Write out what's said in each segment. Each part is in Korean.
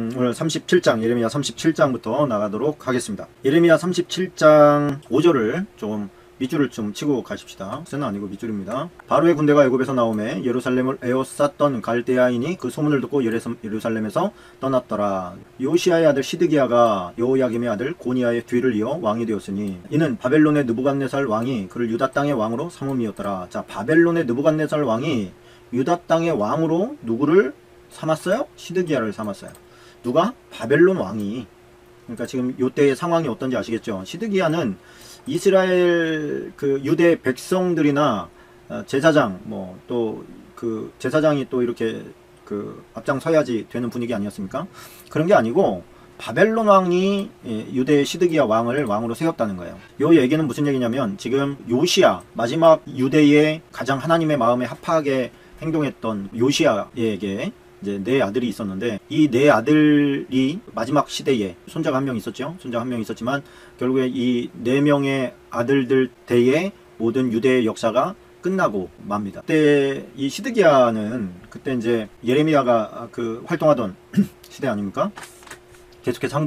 오늘 37장 예레미야 37장부터 나가도록 하겠습니다. 예레미야 37장 5절을 좀 밑줄을 좀 치고 가십시다. 쇠는 아니고 밑줄입니다. 바로의 군대가 애굽에서 나오매 예루살렘을 에워쌌던 갈대아인이 그 소문을 듣고 예루살렘에서 떠났더라. 요시아의 아들 시드기야가 여호야김의 아들 고니야의 뒤를 이어 왕이 되었으니 이는 바벨론의 느부갓네살 왕이 그를 유다 땅의 왕으로 삼음이었더라. 자, 바벨론의 느부갓네살 왕이 유다 땅의 왕으로 누구를 삼았어요? 시드기야를 삼았어요. 누가? 바벨론 왕이. 그러니까 지금 요때의 상황이 어떤지 아시겠죠? 시드기야는 이스라엘 그 유대 백성들이나 제사장 뭐 또 그 제사장이 또 이렇게 그 앞장서야지 되는 분위기 아니었습니까? 그런 게 아니고 바벨론 왕이 유대 시드기야 왕을 왕으로 세웠다는 거예요. 요 얘기는 무슨 얘기냐면 지금 요시야 마지막 유대의 가장 하나님의 마음에 합하게 행동했던 요시야에게 이제 네 아들이 있었는데 이 네 아들이 마지막 시대에 손자가 한 명 있었죠. 손자가 한 명 있었지만 결국에 이 네 명의 아들들 때에 모든 유대의 역사가 끝나고 맙니다. 그때 이 시드기야는 그때 이제 예레미야가 그 활동하던 시대 아닙니까? 계속해서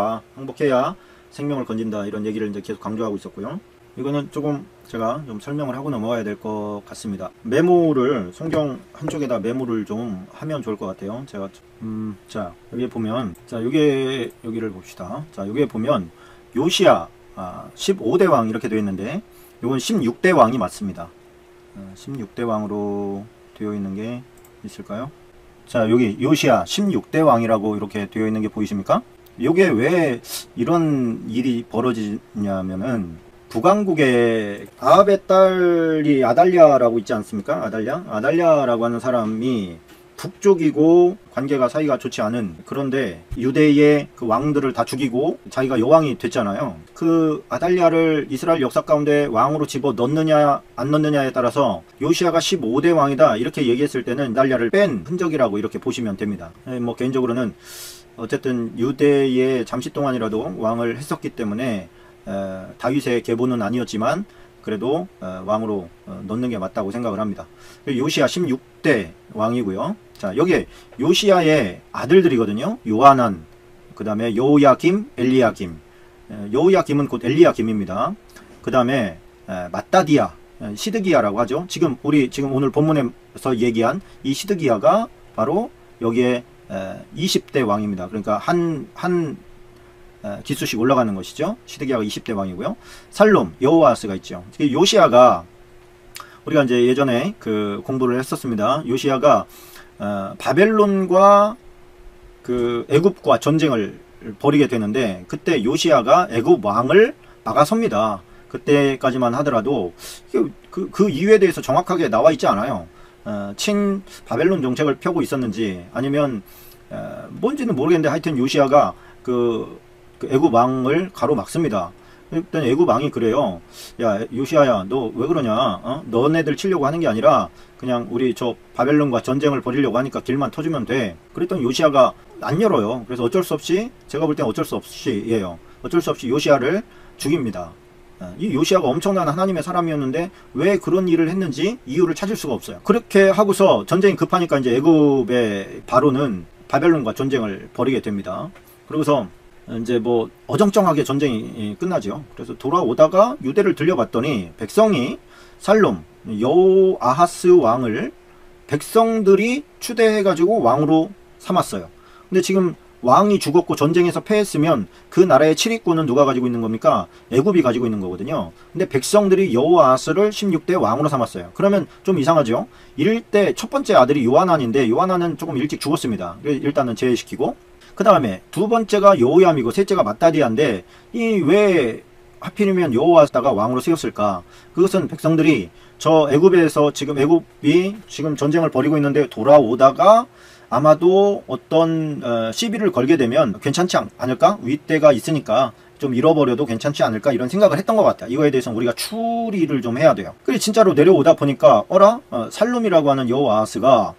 항복해야 생명을 건진다 이런 얘기를 이제 계속 강조하고 있었고요. 이거는 조금 제가 좀 설명을 하고 넘어가야 될 것 같습니다. 메모를 성경 한쪽에다 메모를 좀 하면 좋을 것 같아요. 제가 자 여기 보면 자 여기를 봅시다. 자 여기에 보면 요시야 15대 왕 이렇게 되어 있는데 이건 16대 왕이 맞습니다. 16대 왕으로 되어 있는 게 있을까요? 자 여기 요시야 16대 왕이라고 이렇게 되어 있는 게 보이십니까? 요게 왜 이런 일이 벌어지냐면은 북왕국의 아합의 딸이 아달랴라고 있지 않습니까? 아달랴라고 하는 사람이 북쪽이고 관계가 사이가 좋지 않은, 그런데 유대의 그 왕들을 다 죽이고 자기가 여왕이 됐잖아요. 그 아달랴를 이스라엘 역사 가운데 왕으로 집어 넣느냐 안 넣느냐에 따라서 요시야가 15대 왕이다 이렇게 얘기했을 때는 아달랴를 뺀 흔적이라고 이렇게 보시면 됩니다. 뭐 개인적으로는 어쨌든 유대에 잠시 동안이라도 왕을 했었기 때문에 다윗의 계보는 아니었지만 그래도 왕으로 넣는 게 맞다고 생각을 합니다. 요시야 16대 왕이고요. 자 여기에 요시야의 아들들이거든요. 요하난, 그 다음에 여호야김, 엘리야김. 여호야김은 곧 엘리야김입니다. 그 다음에 마따디야, 시드기야라고 하죠. 지금 오늘 본문에서 얘기한 이 시드기야가 바로 여기에 20대 왕입니다. 그러니까 한 기수씩 올라가는 것이죠. 시드기야가 20대 왕이고요. 살롬, 여호아스가 있죠. 요시야가 우리가 이제 예전에 그 공부를 했었습니다. 요시야가 바벨론과 그 애굽과 전쟁을 벌이게 되는데 그때 요시야가 애굽 왕을 막아섭니다. 그때까지만 하더라도 그 이유에 대해서 정확하게 나와 있지 않아요. 친 바벨론 정책을 펴고 있었는지 아니면 뭔지는 모르겠는데 하여튼 요시야가 그 애굽 왕을 가로막습니다. 일단 애굽 왕이 그래요. 야 요시야야 너 왜 그러냐? 너네들 치려고 하는 게 아니라 그냥 우리 저 바벨론과 전쟁을 벌이려고 하니까 길만 터주면 돼. 그랬더니 요시야가 안 열어요. 그래서 어쩔 수 없이, 제가 볼 땐 어쩔 수 없이예요. 어쩔 수 없이 요시야를 죽입니다. 이 요시야가 엄청난 하나님의 사람이었는데 왜 그런 일을 했는지 이유를 찾을 수가 없어요. 그렇게 하고서 전쟁이 급하니까 이제 애굽의 바로는 바벨론과 전쟁을 벌이게 됩니다. 그러고서 이제 뭐 어정쩡하게 전쟁이 끝나죠. 그래서 돌아오다가 유대를 들려봤더니 백성이 살롬, 여호아하스 왕을 백성들이 추대해가지고 왕으로 삼았어요. 근데 지금 왕이 죽었고 전쟁에서 패했으면 그 나라의 칠위권은 누가 가지고 있는 겁니까? 애굽이 가지고 있는 거거든요. 근데 백성들이 여호아하스를 16대 왕으로 삼았어요. 그러면 좀 이상하죠? 이럴 때 첫 번째 아들이 요하난인데 요하난은 조금 일찍 죽었습니다. 일단은 제외시키고, 그 다음에 두 번째가 여호야미고 셋째가 마따디아인데 이 왜 하필이면 여호아스다가 왕으로 세웠을까? 그것은 백성들이 저 애굽에서 지금 애굽이 지금 전쟁을 벌이고 있는데 돌아오다가 아마도 어떤 시비를 걸게 되면 괜찮지 않을까? 윗대가 있으니까 좀 잃어버려도 괜찮지 않을까? 이런 생각을 했던 것 같아요. 이거에 대해서는 우리가 추리를 좀 해야 돼요. 그래 진짜로 내려오다 보니까 살룸이라고 하는 여호아스가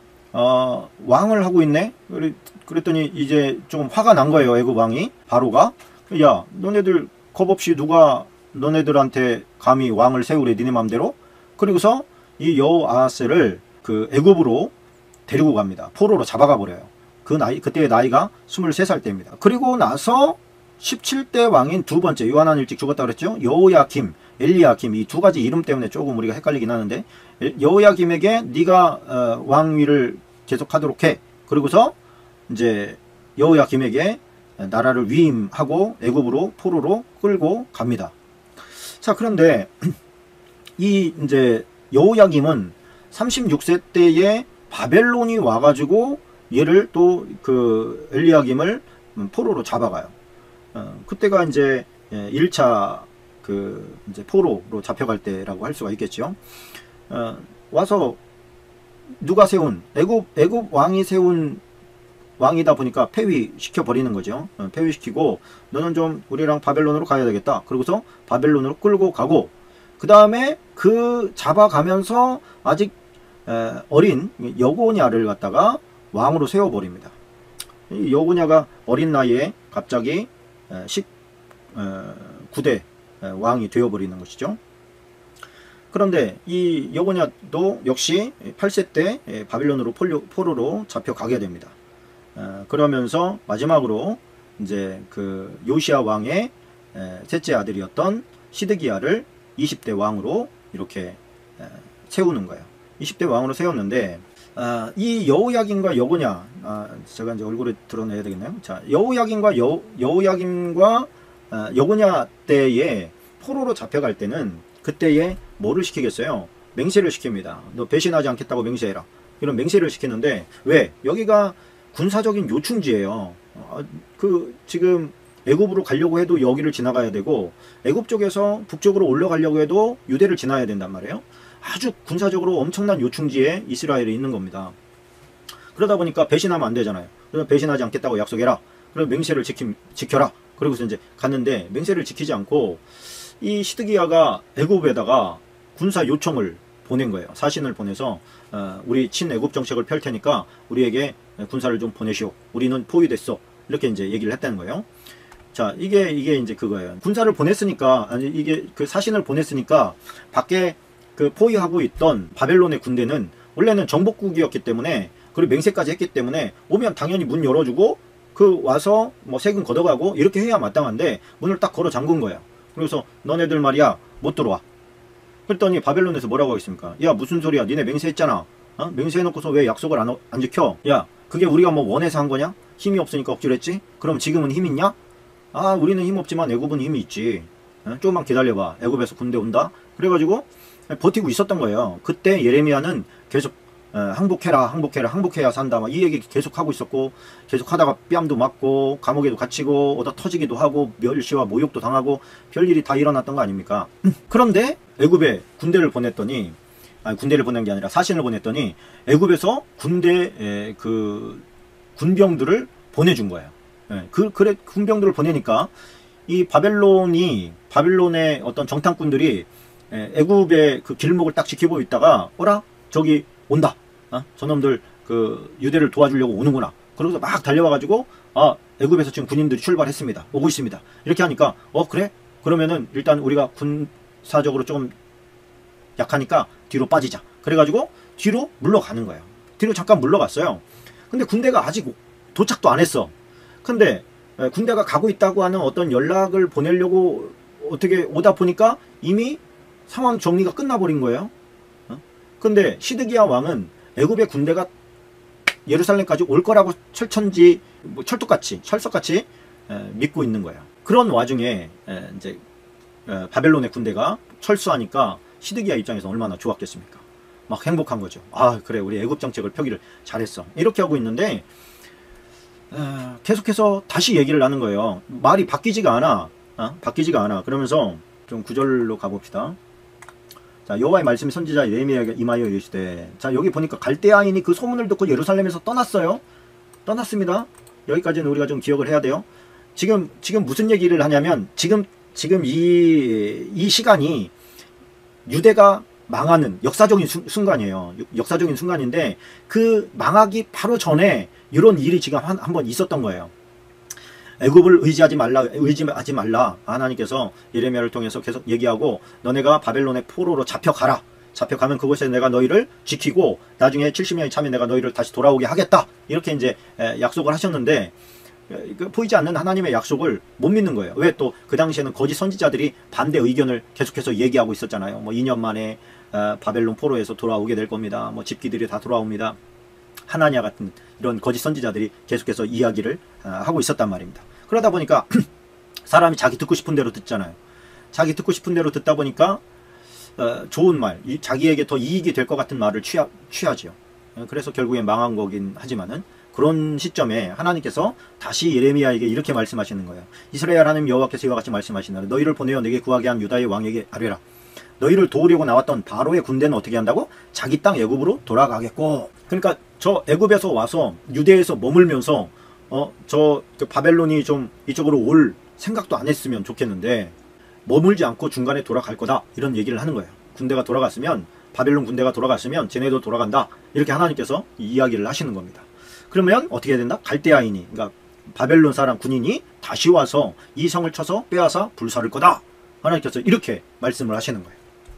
왕을 하고 있네? 그랬더니 이제 좀 화가 난 거예요. 애굽 왕이, 바로가. 야 너네들 겁없이 누가 너네들한테 감히 왕을 세우래 니네 맘대로? 그리고서 이 여호아스를 그 애굽으로 데리고 갑니다. 포로로 잡아가 버려요. 그때의 나이가 23살 때입니다. 그리고 나서 17대 왕인 두 번째, 요하난 일찍 죽었다 그랬죠. 여호야김, 엘리야김, 이 두 가지 이름 때문에 조금 우리가 헷갈리긴 하는데, 여호야김에게 네가 왕위를 계속하도록 해. 그리고서 이제 여호야김에게 나라를 위임하고 애굽으로 포로로 끌고 갑니다. 자, 그런데 이 이제 여호야김은 36세 때에 바벨론이 와가지고 얘를 또 그 엘리야김을 포로로 잡아가요. 그때가 이제 1차 그 이제 포로로 잡혀갈 때라고 할 수가 있겠죠. 와서 누가 세운 애굽 왕이 세운 왕이다 보니까 폐위시켜 버리는 거죠. 폐위시키고 너는 좀 우리랑 바벨론으로 가야 되겠다. 그러고서 바벨론으로 끌고 가고, 그 다음에 그 잡아가면서 아직 어린 여고냐를 갖다가 왕으로 세워버립니다. 이 여고냐가 어린 나이에 갑자기 19대 왕이 되어버리는 것이죠. 그런데 이 여고냐도 역시 8세 때 바빌론으로 포로로 잡혀가게 됩니다. 그러면서 마지막으로 이제 그 요시야 왕의 셋째 아들이었던 시드기야를 20대 왕으로 이렇게 세우는 거예요. 20대 왕으로 세웠는데, 이 여호야김과 여고냐, 제가 이제 얼굴을 드러내야 되겠네요. 자, 여호야김과 여고냐 때에 포로로 잡혀갈 때는 그때에 뭐를 시키겠어요? 맹세를 시킵니다. 너 배신하지 않겠다고 맹세해라. 이런 맹세를 시키는데, 왜? 여기가 군사적인 요충지예요. 지금 애굽으로 가려고 해도 여기를 지나가야 되고, 애굽 쪽에서 북쪽으로 올라가려고 해도 유대를 지나야 된단 말이에요. 아주 군사적으로 엄청난 요충지에 이스라엘이 있는 겁니다. 그러다 보니까 배신하면 안 되잖아요. 그래서 배신하지 않겠다고 약속해라. 그리고 맹세를 지켜라. 그러고서 이제 갔는데, 맹세를 지키지 않고 이 시드기야가 애굽에다가 군사 요청을 보낸 거예요. 사신을 보내서 우리 친애굽 정책을 펼 테니까 우리에게 군사를 좀 보내시오. 우리는 포위됐어. 이렇게 이제 얘기를 했다는 거예요. 자, 이게 이제 그거예요. 군사를 보냈으니까, 이게 그 사신을 보냈으니까 밖에 그 포위하고 있던 바벨론의 군대는 원래는 정복국이었기 때문에, 그리고 맹세까지 했기 때문에 오면 당연히 문 열어주고 그 와서 뭐 세금 걷어가고 이렇게 해야 마땅한데, 문을 딱 걸어 잠근 거예요. 그래서 너네들 말이야 못 들어와. 그랬더니 바벨론에서 뭐라고 하겠습니까? 야, 무슨 소리야, 니네 맹세했잖아. 맹세해놓고서 왜 약속을 안 지켜? 야, 그게 우리가 뭐 원해서 한 거냐? 힘이 없으니까 억지로 했지? 그럼 지금은 힘 있냐? 우리는 힘 없지만 애굽은 힘이 있지. 조금만 기다려봐. 애굽에서 군대 온다. 그래가지고 버티고 있었던 거예요. 그때 예레미야는 계속 항복해야 산다. 막 이 얘기 계속 하고 있었고, 계속 하다가 뺨도 맞고 감옥에도 갇히고 얻어 터지기도 하고 멸시와 모욕도 당하고 별일이 다 일어났던 거 아닙니까? 그런데 애굽에 군대를 보냈더니, 군대를 보낸 게 아니라 사신을 보냈더니 애굽에서 군대 그 군병들을 보내준 거예요. 그래 군병들을 보내니까 이 바벨론의 어떤 정탐꾼들이 애굽의 그 길목을 딱 지키고 있다가, 어라, 저기 온다. 저놈들 그 유대를 도와주려고 오는구나. 그러고서 막 달려와가지고, 애굽에서 지금 군인들이 출발했습니다. 오고 있습니다. 이렇게 하니까, 그래? 그러면은 일단 우리가 군사적으로 좀 약하니까 뒤로 빠지자. 그래가지고 뒤로 물러가는 거예요. 뒤로 잠깐 물러갔어요. 근데 군대가 아직 도착도 안 했어. 근데 군대가 가고 있다고 하는 어떤 연락을 보내려고 어떻게 오다 보니까 이미 상황 정리가 끝나버린 거예요. 근데 시드기야 왕은 애굽의 군대가 예루살렘까지 올 거라고 철석같이 믿고 있는 거예요. 그런 와중에 이제 바벨론의 군대가 철수하니까 시드기야 입장에서 얼마나 좋았겠습니까? 막 행복한 거죠. 그래, 우리 애굽 정책을 펴기를 잘했어. 이렇게 하고 있는데 계속해서 다시 얘기를 하는 거예요. 말이 바뀌지가 않아. 그러면서 좀 구절로 가봅시다. 자, 여호와의 말씀이 선지자 예레미야에게 임하여 이르시되, 자, 여기 보니까 갈대아인이 그 소문을 듣고 예루살렘에서 떠났어요. 떠났습니다. 여기까지는 우리가 좀 기억을 해야 돼요. 지금 무슨 얘기를 하냐면, 지금 이 시간이 유대가 망하는 역사적인 순간이에요. 역사적인 순간인데, 그 망하기 바로 전에 이런 일이 지금 한번 있었던 거예요. 애굽을 의지하지 말라. 하나님께서 예레미야를 통해서 계속 얘기하고, 너네가 바벨론의 포로로 잡혀가라. 잡혀가면 그곳에 내가 너희를 지키고 나중에 70년이 차면 내가 너희를 다시 돌아오게 하겠다. 이렇게 이제 약속을 하셨는데 보이지 않는 하나님의 약속을 못 믿는 거예요. 왜? 또 그 당시에는 거짓 선지자들이 반대 의견을 계속해서 얘기하고 있었잖아요. 뭐 2년 만에 바벨론 포로에서 돌아오게 될 겁니다. 뭐 집기들이 다 돌아옵니다. 하나냐 같은 이런 거짓 선지자들이 계속해서 이야기를 하고 있었단 말입니다. 그러다 보니까 사람이 자기 듣고 싶은 대로 듣잖아요. 자기 듣고 싶은 대로 듣다 보니까 좋은 말, 자기에게 더 이익이 될 것 같은 말을 취하지요. 그래서 결국엔 망한 거긴 하지만은 그런 시점에 하나님께서 다시 예레미야에게 이렇게 말씀하시는 거예요. 이스라엘 하나님 여호와께서 이와 같이 말씀하시나니 너희를 보내어 내게 구하게 한 유다의 왕에게 아뢰라. 너희를 도우려고 나왔던 바로의 군대는 어떻게 한다고? 자기 땅 애굽으로 돌아가겠고. 그러니까 저 애굽에서 와서 유대에서 머물면서 그 바벨론이 좀 이쪽으로 올 생각도 안 했으면 좋겠는데 머물지 않고 중간에 돌아갈 거다 이런 얘기를 하는 거예요. 군대가 돌아갔으면 바벨론 군대가 돌아갔으면 쟤네도 돌아간다 이렇게 하나님께서 이야기를 하시는 겁니다. 그러면 어떻게 해야 된다? 갈대아인이 그러니까 바벨론 사람 군인이 다시 와서 이 성을 쳐서 빼앗아 불사를 거다. 하나님께서 이렇게 말씀을 하시는 거예요.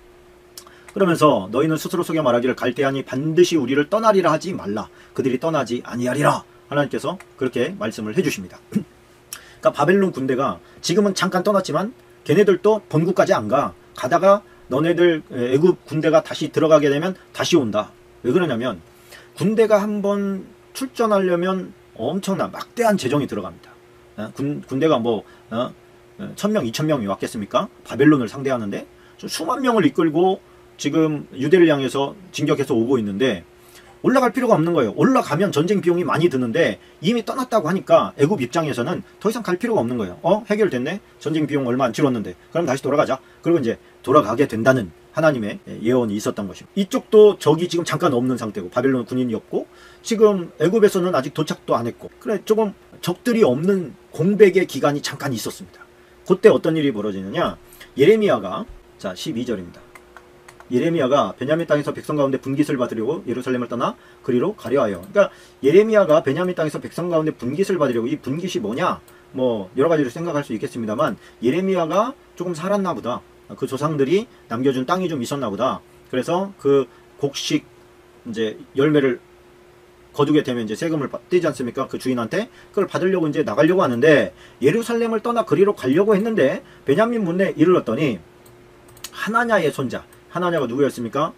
그러면서 너희는 스스로 속여 말하기를 갈대아인이 반드시 우리를 떠나리라 하지 말라. 그들이 떠나지 아니하리라. 하나님께서 그렇게 말씀을 해주십니다. 그러니까 바벨론 군대가 지금은 잠깐 떠났지만 걔네들도 본국까지 안 가. 가다가 너네들 애굽 군대가 다시 들어가게 되면 다시 온다. 왜 그러냐면 군대가 한번 출전하려면 엄청난 막대한 재정이 들어갑니다. 군대가 뭐 1000명, 2000명이 왔겠습니까? 바벨론을 상대하는데 수만 명을 이끌고 지금 유대를 향해서 진격해서 오고 있는데 올라갈 필요가 없는 거예요. 올라가면 전쟁 비용이 많이 드는데 이미 떠났다고 하니까 애굽 입장에서는 더 이상 갈 필요가 없는 거예요. 해결됐네? 전쟁 비용 얼마 안 치렀는데 그럼 다시 돌아가자. 그리고 이제 돌아가게 된다는 하나님의 예언이 있었던 것이고 이쪽도 적이 지금 잠깐 없는 상태고 바벨론 군인이 없고 지금 애굽에서는 아직 도착도 안 했고 그래 조금 적들이 없는 공백의 기간이 잠깐 있었습니다. 그때 어떤 일이 벌어지느냐 예레미야가 자 12절입니다. 예레미야가 베냐민 땅에서 백성 가운데 분깃을 받으려고 예루살렘을 떠나 그리로 가려 하여. 그러니까 예레미야가 베냐민 땅에서 백성 가운데 분깃을 받으려고 이 분깃이 뭐냐 뭐 여러 가지로 생각할 수 있겠습니다만 예레미야가 조금 살았나 보다. 그 조상들이 남겨준 땅이 좀 있었나 보다. 그래서 그 곡식 이제 열매를 거두게 되면 이제 세금을 떼지 않습니까? 그 주인한테 그걸 받으려고 이제 나가려고 하는데 예루살렘을 떠나 그리로 가려고 했는데 베냐민 문에 이르렀더니 하나냐의 손자 하나냐가 누구였습니까?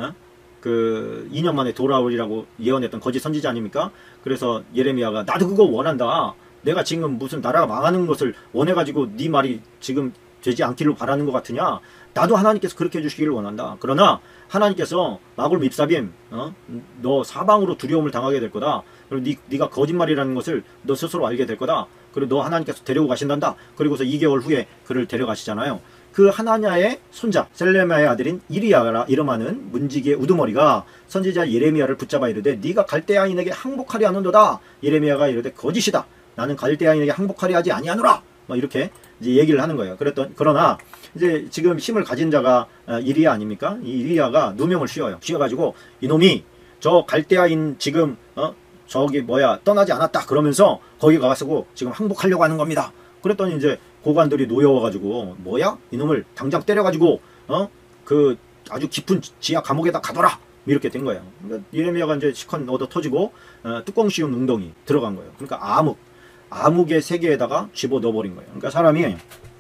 그 2년 만에 돌아오리라고 예언했던 거짓 선지자 아닙니까? 그래서 예레미야가 나도 그거 원한다. 내가 지금 무슨 나라가 망하는 것을 원해가지고 네 말이 지금 되지 않기를 바라는 것 같으냐? 나도 하나님께서 그렇게 해주시기를 원한다. 그러나 하나님께서 마골 밉사빔 너 사방으로 두려움을 당하게 될 거다. 그리고 네가 거짓말이라는 것을 너 스스로 알게 될 거다. 그리고 너 하나님께서 데리고 가신단다. 그리고서 2개월 후에 그를 데려가시잖아요. 그 하나냐의 손자 셀레마의 아들인 이리야라 이름하는 문지기의 우두머리가 선지자 예레미야를 붙잡아 이르되 네가 갈대아인에게 항복하리 하는도다. 예레미야가 이르되 거짓이다. 나는 갈대아인에게 항복하리 하지 아니하노라. 뭐 이렇게 이제 얘기를 하는 거예요. 그러나 이제 지금 힘을 가진 자가 이리야 아닙니까? 이 이리야가 누명을 씌워요. 씌워가지고 이놈이 저 갈대아인 지금 저기 뭐야 떠나지 않았다 그러면서 거기 가가지고 지금 항복하려고 하는 겁니다. 그랬더니 이제 고관들이 노여워가지고 뭐야 이놈을 당장 때려가지고 그 아주 깊은 지하 감옥에다 가둬라 이렇게 된 거예요. 그러니까 예레미야가 이제 시컨 얻어 터지고 뚜껑 씌운 웅덩이 들어간 거예요. 그러니까 암흑의 세계에다가 집어 넣어버린 거예요. 그러니까 사람이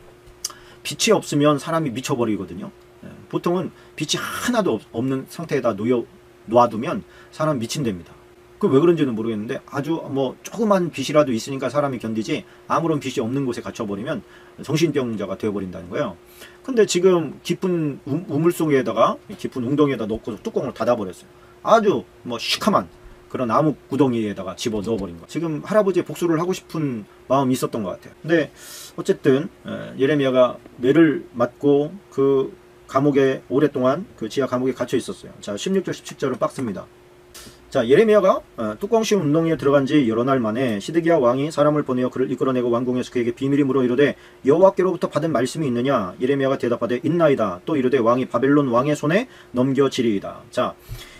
빛이 없으면 사람이 미쳐버리거든요. 보통은 빛이 하나도 없는 상태에다 놔두면 사람 미친답니다. 그 왜 그런지는 모르겠는데 아주 뭐 조그만 빛이라도 있으니까 사람이 견디지 아무런 빛이 없는 곳에 갇혀버리면 정신병자가 되어버린다는 거예요. 근데 지금 깊은 우물 속에다가 깊은 웅덩이에다 넣고 뚜껑을 닫아버렸어요. 아주 뭐 시커먼 그런 나무 구덩이에다가 집어 넣어버린 거예요. 지금 할아버지의 복수를 하고 싶은 마음이 있었던 것 같아요. 근데 어쨌든 예레미야가 매를 맞고 그 감옥에 오랫동안 그 지하 감옥에 갇혀 있었어요. 자 16절 17절은 빡습니다. 자 예레미야가 뚜껑 씌운 웅덩이에 들어간 지 여러 날 만에 시드기야 왕이 사람을 보내어 그를 이끌어내고 왕궁에서 그에게 비밀이 물어 이르되 여호와께로부터 받은 말씀이 있느냐. 예레미야가 대답하되 있나이다. 또 이르되 왕이 바벨론 왕의 손에 넘겨지리이다. 자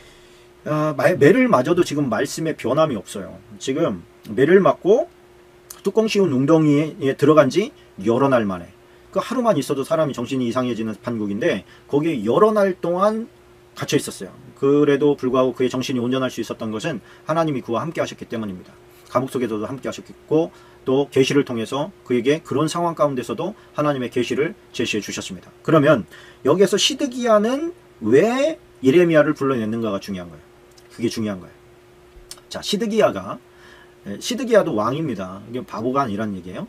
매를 맞아도 지금 말씀에 변함이 없어요. 지금 매를 맞고 뚜껑 씌운 웅덩이에 들어간 지 여러 날 만에 그 하루만 있어도 사람이 정신이 이상해지는 판국인데 거기에 여러 날 동안 갇혀 있었어요. 그래도 불구하고 그의 정신이 온전할 수 있었던 것은 하나님이 그와 함께 하셨기 때문입니다. 감옥 속에서도 함께 하셨고 또 계시를 통해서 그에게 그런 상황 가운데서도 하나님의 계시를 제시해 주셨습니다. 그러면 여기에서 시드기야는 왜 예레미야를 불러냈는가가 중요한 거예요. 그게 중요한 거예요. 자, 시드기야도 왕입니다. 이게 바보가 아니란 얘기예요.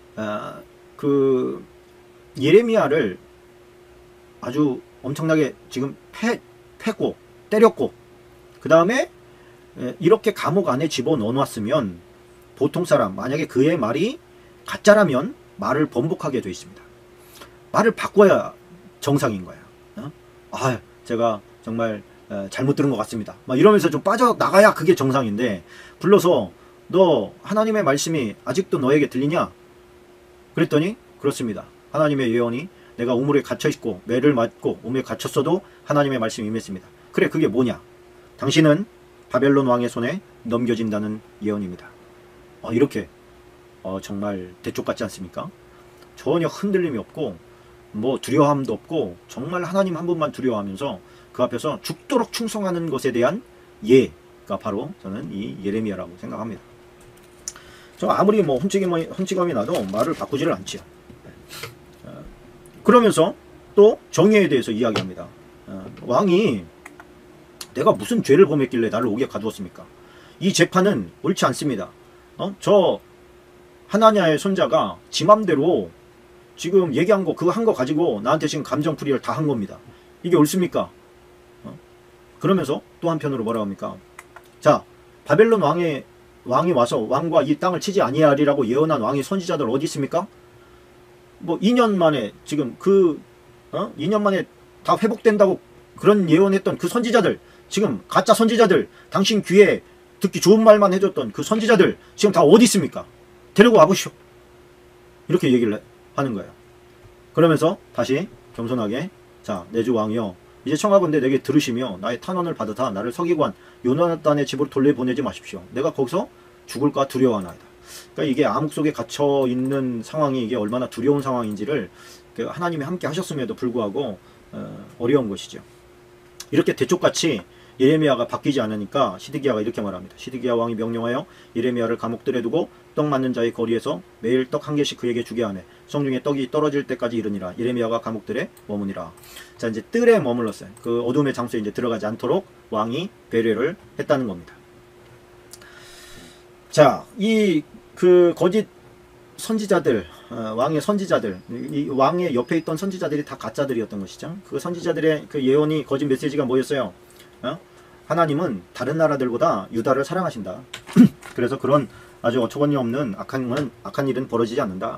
그 예레미야를 아주 엄청나게 지금 패고 때렸고 그 다음에 이렇게 감옥 안에 집어넣어놨으면 보통 사람 만약에 그의 말이 가짜라면 말을 번복하게 돼 있습니다. 말을 바꿔야 정상인 거야. 제가 정말 잘못 들은 것 같습니다. 막 이러면서 좀 빠져나가야 그게 정상인데 불러서 너 하나님의 말씀이 아직도 너에게 들리냐? 그랬더니 그렇습니다. 하나님의 예언이 내가 우물에 갇혀있고 매를 맞고 우물에 갇혔어도 하나님의 말씀이 임했습니다. 그래 그게 뭐냐? 당신은 바벨론 왕의 손에 넘겨진다는 예언입니다. 이렇게 정말 대쪽 같지 않습니까? 전혀 흔들림이 없고 뭐 두려움도 없고 정말 하나님 한 분만 두려워하면서 그 앞에서 죽도록 충성하는 것에 대한 예가 바로 저는 이 예레미야라고 생각합니다. 저 아무리 뭐 흠치감이 나도 말을 바꾸지를 않지요. 그러면서 또 정의에 대해서 이야기합니다. 왕이 내가 무슨 죄를 범했길래 나를 옥에 가두었습니까? 이 재판은 옳지 않습니다. 저 하나냐의 손자가 지 맘대로 지금 얘기한 거 그거 한 거 가지고 나한테 지금 감정풀이를 다 한 겁니다. 이게 옳습니까? 그러면서 또 한편으로 뭐라고 합니까? 자, 바벨론 왕이 와서 왕과 이 땅을 치지 아니하리라고 예언한 왕의 선지자들 어디 있습니까? 뭐 2년 만에 지금 2년 만에 다 회복된다고 그런 예언했던 그 선지자들, 지금 가짜 선지자들, 당신 귀에 듣기 좋은 말만 해줬던 그 선지자들 지금 다 어디 있습니까? 데리고 와보시오. 이렇게 얘기를 하는 거예요. 그러면서 다시 겸손하게 자, 내 주 왕이여 이제 청하건대 내게 들으시며 나의 탄원을 받으사 나를 서기관 요나단의 집으로 돌려보내지 마십시오. 내가 거기서 죽을까 두려워하나이다. 그러니까 이게 암흑 속에 갇혀 있는 상황이 이게 얼마나 두려운 상황인지를 하나님이 함께 하셨음에도 불구하고 어려운 것이죠. 이렇게 대쪽같이 예레미야가 바뀌지 않으니까 시드기야가 이렇게 말합니다. 시드기야 왕이 명령하여 예레미야를 감옥들에 두고 떡 맞는 자의 거리에서 매일 떡 한 개씩 그에게 주게 하매 성중에 떡이 떨어질 때까지 이르니라. 예레미야가 감옥들에 머무니라. 자, 이제 뜰에 머물렀어요. 그 어둠의 장소에 이제 들어가지 않도록 왕이 배려를 했다는 겁니다. 자, 그 거짓 선지자들, 왕의 선지자들, 이 왕의 옆에 있던 선지자들이 다 가짜들이었던 것이죠. 그 선지자들의 그 예언이 거짓 메시지가 뭐였어요? 하나님은 다른 나라들보다 유다를 사랑하신다. 그래서 그런 아주 어처구니 없는 악한 일은 벌어지지 않는다.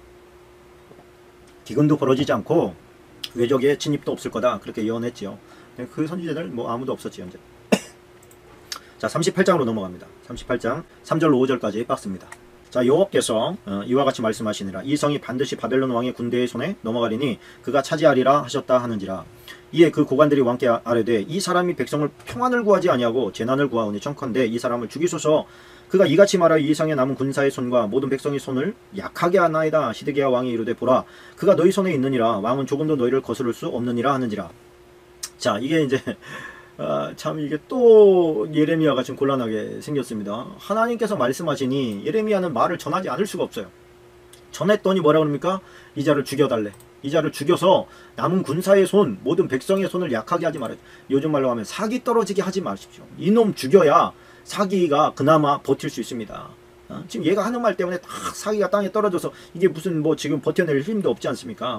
기근도 벌어지지 않고 외적의 침입도 없을 거다. 그렇게 예언했지요. 그 선지자들 뭐 아무도 없었지 현재. 자, 38장으로 넘어갑니다. 38장 3절로 5절까지 박스입니다. 자, 여호와께서 이와 같이 말씀하시니라. 이 성이 반드시 바벨론 왕의 군대의 손에 넘어가리니 그가 차지하리라 하셨다 하는지라. 이에 그 고관들이 왕께 아뢰되 이 사람이 백성을 평안을 구하지 아니하고 재난을 구하오니 청컨대 이 사람을 죽이소서. 그가 이같이 말하여 이 성에 남은 군사의 손과 모든 백성의 손을 약하게 하나이다. 시드기야 왕이 이르되 보라 그가 너희 손에 있느니라. 왕은 조금도 너희를 거스를 수 없느니라 하는지라. 자, 이게 이제 참 이게 또 예레미야가 좀 곤란하게 생겼습니다. 하나님께서 말씀하시니 예레미야는 말을 전하지 않을 수가 없어요. 전했더니 뭐라 그럽니까? 이 자를 죽여달래. 이 자를 죽여서 남은 군사의 손, 모든 백성의 손을 약하게 하지 말아요. 요즘 말로 하면 사기 떨어지게 하지 마십시오. 이놈 죽여야 사기가 그나마 버틸 수 있습니다. 지금 얘가 하는 말 때문에 딱 사기가 땅에 떨어져서 이게 무슨 뭐 지금 버텨낼 힘도 없지 않습니까?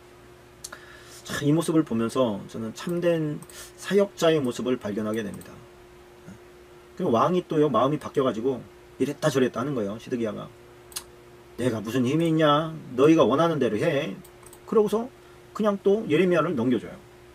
이 모습을 보면서 저는 참된 사역자의 모습을 발견하게 됩니다. 그 왕이 또요 마음이 바뀌어가지고 이랬다 저랬다 하는 거예요. 시드기야가 내가 무슨 힘이 있냐, 너희가 원하는 대로 해. 그러고서 그냥 또 예레미야를 넘겨줘요.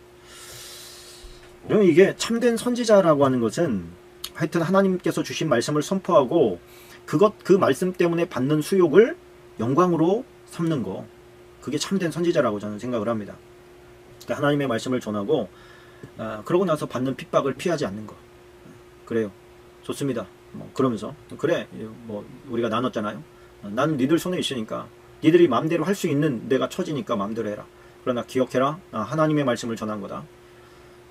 그러면 이게 참된 선지자라고 하는 것은 하여튼 하나님께서 주신 말씀을 선포하고 그 말씀 때문에 받는 수욕을 영광으로 삼는 거, 그게 참된 선지자라고 저는 생각을 합니다. 그러니까 하나님의 말씀을 전하고 그러고 나서 받는 핍박을 피하지 않는 거. 그래요. 좋습니다. 뭐 그러면서 그래 뭐 우리가 나눴잖아요. 나는 니들 손에 있으니까 니들이 마음대로 할 수 있는 내가 처지니까 마음대로 해라. 그러나 기억해라. 하나님의 말씀을 전한 거다.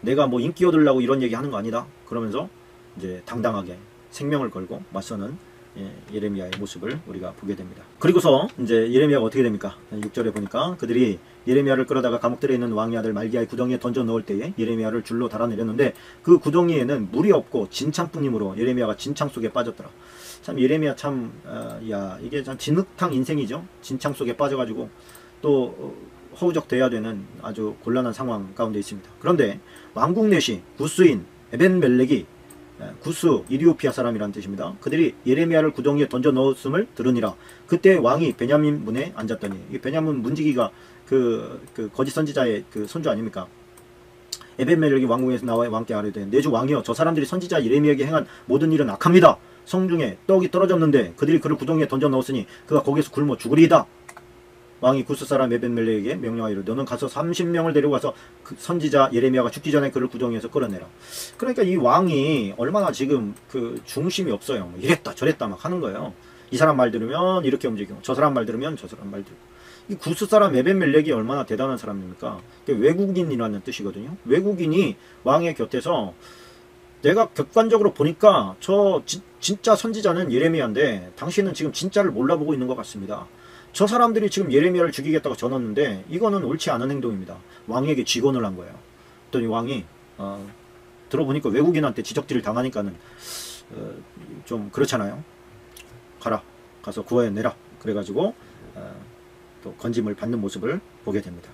내가 뭐 인기 얻으려고 이런 얘기 하는 거 아니다. 그러면서 이제 당당하게 생명을 걸고 맞서는 예레미야의 모습을 우리가 보게 됩니다. 그리고서 이제 예레미야가 어떻게 됩니까? 6절에 보니까 그들이 예레미야를 끌어다가 감옥들에 있는 왕의 아들 말기야의 구덩이에 던져 넣을 때에 예레미야를 줄로 달아내렸는데 그 구덩이에는 물이 없고 진창뿐이므로 예레미야가 진창 속에 빠졌더라. 참 예레미야 참 이게 참 진흙탕 인생이죠. 진창 속에 빠져가지고 또 허우적대야 되는 아주 곤란한 상황 가운데 있습니다. 그런데 왕국 내시 구스인 에벤멜렉이 구스 이리오피아 사람이라는 뜻입니다. 그들이 예레미야를 구덩이에 던져 넣었음을 들으니라. 그때 왕이 베냐민 문에 앉았더니, 이 베냐민 문지기가 그 거짓 선지자의 그 손주 아닙니까? 에벤멜렉이 왕궁에서 나와 왕께 아뢰되 내주 왕이여, 저 사람들이 선지자 예레미야에게 행한 모든 일은 악합니다. 성중에 떡이 떨어졌는데 그들이 그를 구덩이에 던져 넣었으니 그가 거기서 굶어 죽으리이다. 왕이 구스 사람 에벤멜렉에게 명령하기를 너는 가서 30명을 데리고 가서 그 선지자 예레미야가 죽기 전에 그를 구덩이에서 끌어내라. 그러니까 이 왕이 얼마나 지금 그 중심이 없어요. 뭐 이랬다 저랬다 막 하는 거예요. 이 사람 말 들으면 이렇게 움직이고 저 사람 말 들으면 저 사람 말 들고. 이 구스 사람 에벤멜렉이 얼마나 대단한 사람입니까? 외국인이라는 뜻이거든요. 외국인이 왕의 곁에서 내가 객관적으로 보니까 저 진짜 선지자는 예레미야인데 당신은 지금 진짜를 몰라보고 있는 것 같습니다. 저 사람들이 지금 예레미야를 죽이겠다고 전했는데 이거는 옳지 않은 행동입니다. 왕에게 직언을 한 거예요. 그랬더니 왕이 들어보니까 외국인한테 지적질을 당하니까는 좀 그렇잖아요. 가서 구해내라. 그래가지고 또 건짐을 받는 모습을 보게 됩니다.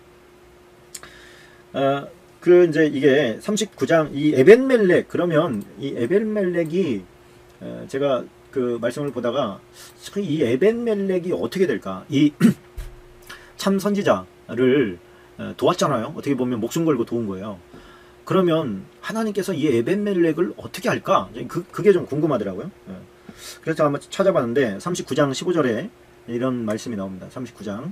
이제 이게 39장 이 에벤멜렉, 그러면 이 에벤멜렉이 제가 그 말씀을 보다가 이 에벤멜렉이 어떻게 될까? 이 참 선지자를 도왔잖아요. 어떻게 보면 목숨 걸고 도운 거예요. 그러면 하나님께서 이 에벤멜렉을 어떻게 할까? 그게 좀 궁금하더라고요. 그래서 한번 찾아봤는데 39장 15절에 이런 말씀이 나옵니다. 39장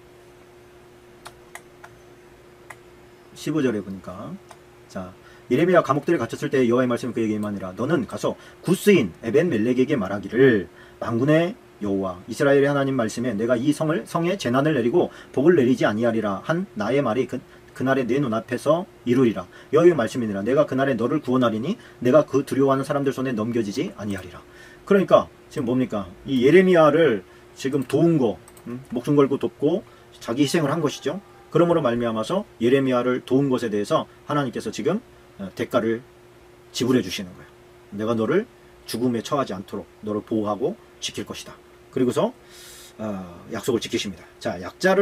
15절에 보니까 자, 예레미야 감옥들에 갇혔을 때 여호와의 말씀이 그에게 임하니라. 너는 가서 구스인 에벤멜렉에게 말하기를 만군의 여호와 이스라엘의 하나님 말씀에 내가 이 성에 재난을 내리고 복을 내리지 아니하리라 한 나의 말이 그날에 내 눈앞에서 이루리라. 여호와의 말씀이니라. 내가 그날에 너를 구원하리니 내가 그 두려워하는 사람들 손에 넘겨지지 아니하리라. 그러니까 지금 뭡니까? 이 예레미야를 지금 도운 거, 목숨 걸고 돕고 자기 희생을 한 것이죠. 그러므로 말미암아서 예레미야를 도운 것에 대해서 하나님께서 지금 대가를 지불해 주시는 거예요. 내가 너를 죽음에 처하지 않도록 너를 보호하고 지킬 것이다. 그리고서 약속을 지키십니다. 자,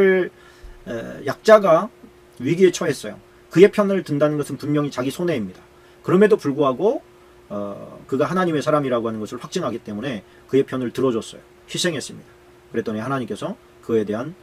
약자가 위기에 처했어요. 그의 편을 든다는 것은 분명히 자기 손해입니다. 그럼에도 불구하고 그가 하나님의 사람이라고 하는 것을 확증하기 때문에 그의 편을 들어줬어요. 희생했습니다. 그랬더니 하나님께서 그에 대한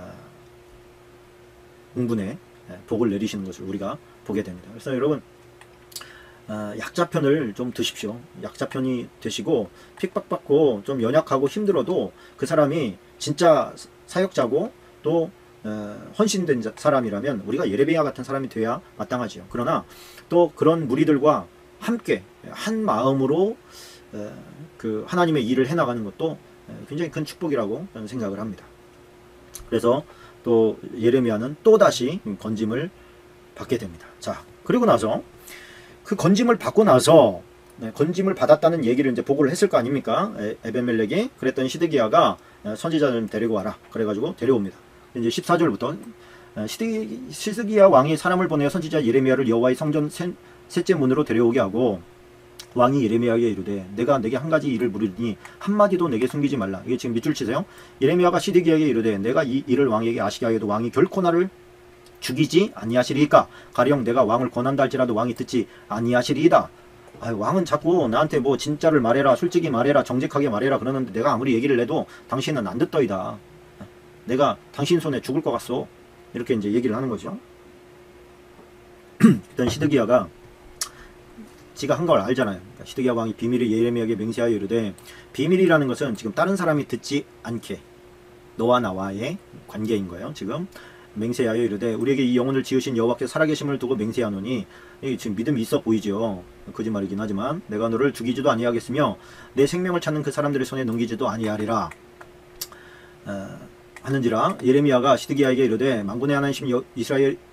응분의 복을 내리시는 것을 우리가 보게 됩니다. 그래서 여러분 약자 편을 좀 드십시오. 약자 편이 되시고 핍박받고 좀 연약하고 힘들어도 그 사람이 진짜 사역자고 또 헌신된 사람이라면 우리가 예레미야 같은 사람이 돼야 마땅하지요. 그러나 또 그런 무리들과 함께 한 마음으로 그 하나님의 일을 해나가는 것도 굉장히 큰 축복이라고 저는 생각을 합니다. 그래서 또 예레미야는 또다시 건짐을 받게 됩니다. 자, 그리고 나서 그 건짐을 받고 나서 건짐을 받았다는 얘기를 이제 보고를 했을 거 아닙니까? 에벤멜렉이. 그랬더니 시드기야가 선지자를 데리고 와라. 그래가지고 데려옵니다. 이제 14절부터 시드기야 왕이 사람을 보내어 선지자 예레미야를 여호와의 성전 셋째 문으로 데려오게 하고 왕이 예레미야에게 이르되 내가 내게 한 가지 일을 물으니 한마디도 내게 숨기지 말라. 이게 지금 밑줄 치세요. 예레미야가 시드기야에게 이르되 내가 이 일을 왕에게 아시게 하여도 왕이 결코 나를 죽이지 아니하시리이까? 가령 내가 왕을 권한다 할지라도 왕이 듣지 아니하시리이다. 왕은 자꾸 나한테 뭐 진짜를 말해라, 솔직히 말해라, 정직하게 말해라 그러는데 내가 아무리 얘기를 해도 당신은 안 듣더이다. 내가 당신 손에 죽을 것 같소. 이렇게 이제 얘기를 하는 거죠. 일단 시드기야가 지가 한 걸 알잖아요. 그러니까 시드기야 왕이 비밀을 예레미야에게 맹세하여 이르되 비밀이라는 것은 지금 다른 사람이 듣지 않게 너와 나와의 관계인 거예요. 지금 맹세하여 이르되 우리에게 이 영혼을 지으신 여호와께서 살아계심을 두고 맹세하노니 이게 지금 믿음이 있어 보이죠. 거짓말이긴 하지만 내가 너를 죽이지도 아니하겠으며 내 생명을 찾는 그 사람들의 손에 넘기지도 아니하리라 하는지라. 예레미야가 시드기야에게 이르되 만군의 하나님 이스라엘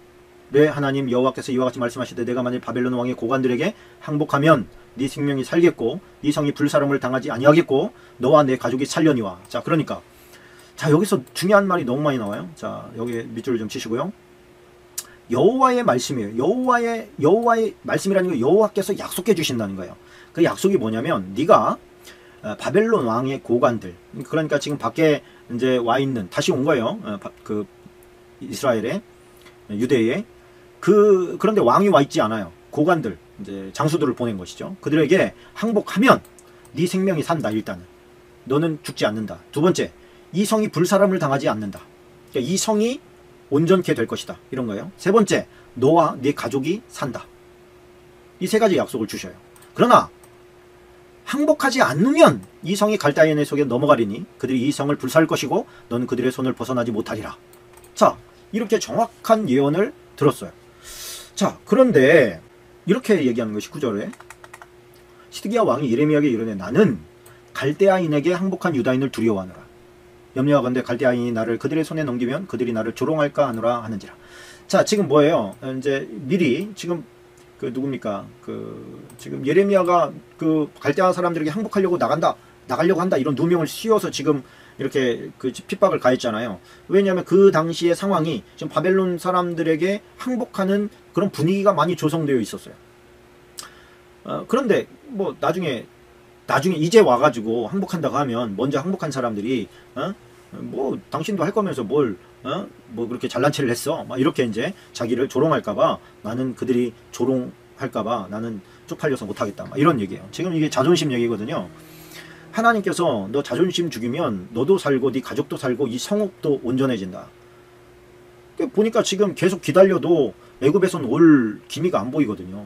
하나님 여호와께서 이와 같이 말씀하시되 내가 만일 바벨론 왕의 고관들에게 항복하면 네 생명이 살겠고 네 성이 불사름을 당하지 아니하겠고 너와 내 가족이 살려니와. 자, 그러니까 자, 여기서 중요한 말이 너무 많이 나와요. 자, 여기 밑줄을 좀 치시고요. 여호와의 말씀이에요. 여호와의 말씀이라는 게 여호와께서 약속해 주신다는 거예요. 그 약속이 뭐냐면 네가 바벨론 왕의 고관들, 그러니까 지금 밖에 이제 와 있는, 다시 온 거예요. 그 이스라엘에, 유대에. 그런데 왕이 와 있지 않아요. 고관들, 이제 장수들을 보낸 것이죠. 그들에게 항복하면 네 생명이 산다. 일단은 너는 죽지 않는다. 두 번째, 이 성이 불사람을 당하지 않는다. 그러니까 이 성이 온전케 될 것이다. 이런 거예요. 세 번째, 너와 네 가족이 산다. 이 세 가지 약속을 주셔요. 그러나 항복하지 않으면 이 성이 갈대아인의 속에 넘어가리니 그들이 이 성을 불사할 것이고 너는 그들의 손을 벗어나지 못하리라. 자, 이렇게 정확한 예언을 들었어요. 자, 그런데 이렇게 얘기하는 것이 9절에 시드기야 왕이 예레미야에게 이르되 나는 갈대아인에게 항복한 유다인을 두려워하노라. 염려하건대 갈대아인이 나를 그들의 손에 넘기면 그들이 나를 조롱할까 하노라 하는지라. 자, 지금 뭐예요? 이제 미리 지금 그 누굽니까? 지금 예레미야가 그 갈대아 사람들에게 항복하려고 나가려고 한다 이런 누명을 씌워서 지금 이렇게 그 핍박을 가했잖아요. 왜냐하면 그 당시의 상황이 지금 바벨론 사람들에게 항복하는 그런 분위기가 많이 조성되어 있었어요. 그런데 뭐 나중에 이제 와가지고 항복한다고 하면 먼저 항복한 사람들이 뭐 당신도 할 거면서 뭐 그렇게 잘난 체를 했어 막 이렇게 이제 자기를 조롱할까봐, 나는 그들이 조롱할까봐 나는 쪽팔려서 못하겠다 막 이런 얘기예요. 지금 이게 자존심 얘기거든요. 하나님께서 너 자존심 죽이면 너도 살고 네 가족도 살고 이 성읍도 온전해진다. 보니까 지금 계속 기다려도 애굽에선 올 기미가 안 보이거든요.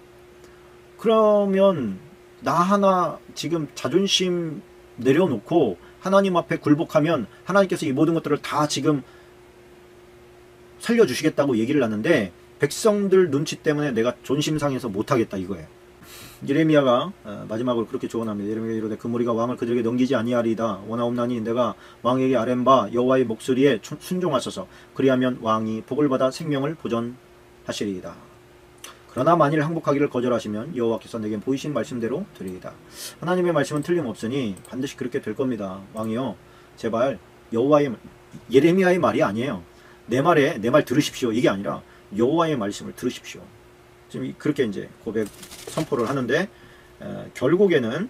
그러면 나 하나 지금 자존심 내려놓고 하나님 앞에 굴복하면 하나님께서 이 모든 것들을 다 지금 살려주시겠다고 얘기를 하는데 백성들 눈치 때문에 내가 존심 상해서 못하겠다 이거예요. 예레미야가 마지막으로 그렇게 조언합니다. 예레미야 이르되 그 무리가 왕을 그들에게 넘기지 아니하리이다. 원하옵나니 내가 왕에게 아뢰바 여호와의 목소리에 순종하소서. 그리하면 왕이 복을 받아 생명을 보존하시리이다. 그러나 만일 항복하기를 거절하시면 여호와께서 내게 보이신 말씀대로 드리이다. 하나님의 말씀은 틀림없으니 반드시 그렇게 될 겁니다. 왕이여 제발 예레미야의 말이 아니에요. 내 말 들으십시오. 이게 아니라 여호와의 말씀을 들으십시오. 지금 그렇게 이제 고백 선포를 하는데 결국에는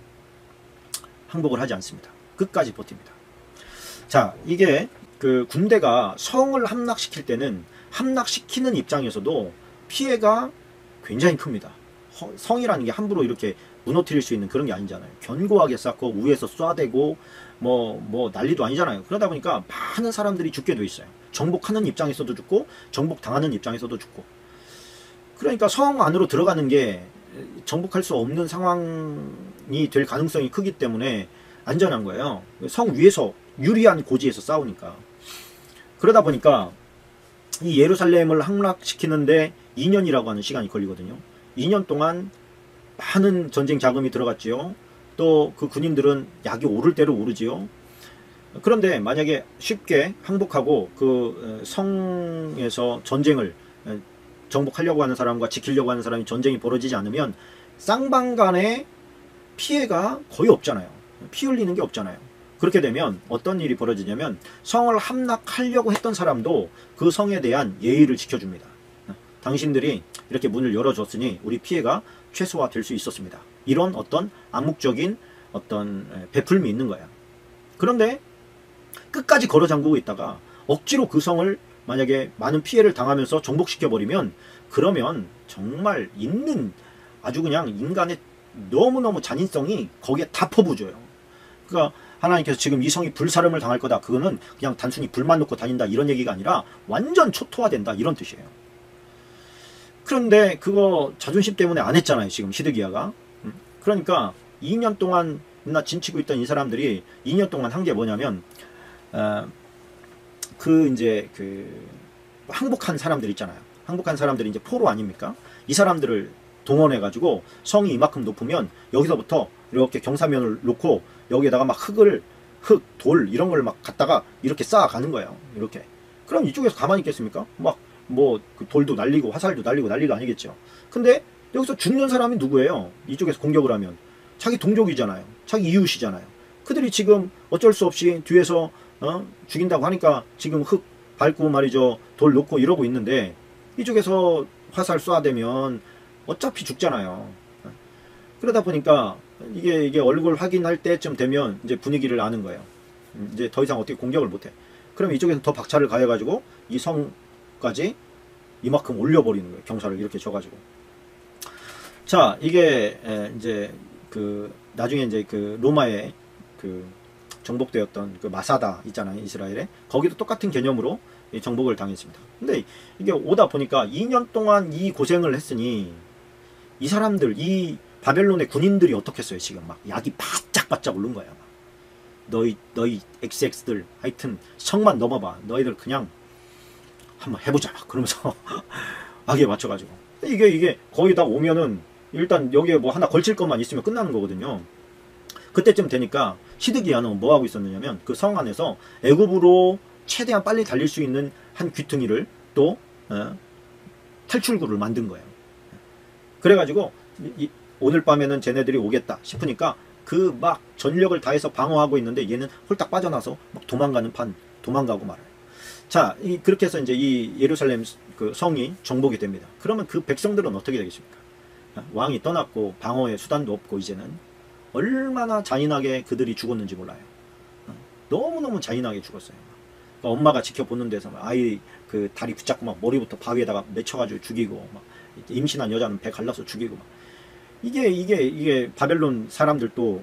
항복을 하지 않습니다. 끝까지 버팁니다. 자, 이게 그 군대가 성을 함락시킬 때는 함락시키는 입장에서도 피해가 굉장히 큽니다. 성이라는 게 함부로 이렇게 무너뜨릴 수 있는 그런 게 아니잖아요. 견고하게 쌓고 위에서 쏴대고 뭐 난리도 아니잖아요. 그러다 보니까 많은 사람들이 죽게 돼 있어요. 정복하는 입장에서도 죽고 정복당하는 입장에서도 죽고. 그러니까 성 안으로 들어가는 게 정복할 수 없는 상황이 될 가능성이 크기 때문에 안전한 거예요. 성 위에서 유리한 고지에서 싸우니까. 그러다 보니까 이 예루살렘을 함락시키는데 2년이라고 하는 시간이 걸리거든요. 2년 동안 많은 전쟁 자금이 들어갔지요. 또 그 군인들은 약이 오를 대로 오르지요. 그런데 만약에 쉽게 항복하고 그 성에서 전쟁을 정복하려고 하는 사람과 지키려고 하는 사람이 전쟁이 벌어지지 않으면 쌍방 간의 피해가 거의 없잖아요. 피 흘리는 게 없잖아요. 그렇게 되면 어떤 일이 벌어지냐면 성을 함락하려고 했던 사람도 그 성에 대한 예의를 지켜줍니다. 당신들이 이렇게 문을 열어줬으니 우리 피해가 최소화될 수 있었습니다. 이런 어떤 암묵적인 어떤 베풀미 있는 거야. 그런데 끝까지 걸어 잠그고 있다가 억지로 그 성을 만약에 많은 피해를 당하면서 정복시켜버리면 그러면 정말 있는 아주 그냥 인간의 너무너무 잔인성이 거기에 다 퍼부어져요. 그러니까 하나님께서 지금 이 성이 불사름을 당할 거다. 그거는 그냥 단순히 불만 놓고 다닌다 이런 얘기가 아니라 완전 초토화된다 이런 뜻이에요. 그런데 그거 자존심 때문에 안 했잖아요. 지금 시드기야가. 그러니까 2년 동안 나 진치고 있던 이 사람들이 2년 동안 한 게 뭐냐면 이제 항복한 사람들 있잖아요. 항복한 사람들이 이제 포로 아닙니까? 이 사람들을 동원해 가지고 성이 이만큼 높으면 여기서부터 이렇게 경사면을 놓고 여기에다가 막 돌 이런 걸 막 갖다가 이렇게 쌓아가는 거예요. 이렇게. 그럼 이쪽에서 가만히 있겠습니까? 막 그 돌도 날리고 화살도 날리고 난리가 아니겠죠. 근데 여기서 죽는 사람이 누구예요? 이쪽에서 공격을 하면 자기 동족이잖아요. 자기 이웃이잖아요. 그들이 지금 어쩔 수 없이 뒤에서 죽인다고 하니까 지금 흙 밟고 말이죠. 돌 놓고 이러고 있는데 이쪽에서 화살 쏴대면 어차피 죽잖아요. 그러다 보니까 이게 얼굴 확인할 때쯤 되면 이제 분위기를 아는 거예요. 이제 더 이상 어떻게 공격을 못해. 그럼 이쪽에서 더 박차를 가해가지고 이 성까지 이만큼 올려버리는 거예요. 경사를 이렇게 줘가지고. 자, 이게 이제 나중에 이제 로마에 정복되었던 마사다 있잖아요. 이스라엘에. 거기도 똑같은 개념으로 정복을 당했습니다. 근데 이게 오다 보니까 2년 동안 이 고생을 했으니 이 사람들, 이 바벨론의 군인들이 어떻겠어요? 지금 막 약이 바짝바짝 오른 거야. 너희 XX들 하여튼 성만 넘어봐. 너희들 그냥 한번 해보자. 그러면서 악에 맞춰가지고 이게 거의 다 오면은 일단 여기에 뭐 하나 걸칠 것만 있으면 끝나는 거거든요. 그때쯤 되니까 시드기야는 뭐 하고 있었느냐면 그 성 안에서 애굽으로 최대한 빨리 달릴 수 있는 한 귀퉁이를 또 탈출구를 만든 거예요. 그래가지고 오늘 밤에는 쟤네들이 오겠다 싶으니까 막 전력을 다해서 방어하고 있는데 얘는 홀딱 빠져나서 막 도망가는 판 도망가고 말아요. 자, 그렇게 해서 이제 이 예루살렘 성이 정복이 됩니다. 그러면 그 백성들은 어떻게 되겠습니까? 왕이 떠났고 방어의 수단도 없고 이제는 얼마나 잔인하게 그들이 죽었는지 몰라요. 너무너무 잔인하게 죽었어요. 그러니까 엄마가 지켜보는 데서 아이 다리 붙잡고 막 머리부터 바위에다가 맺혀가지고 죽이고 막 임신한 여자는 배 갈라서 죽이고 막 이게 바벨론 사람들도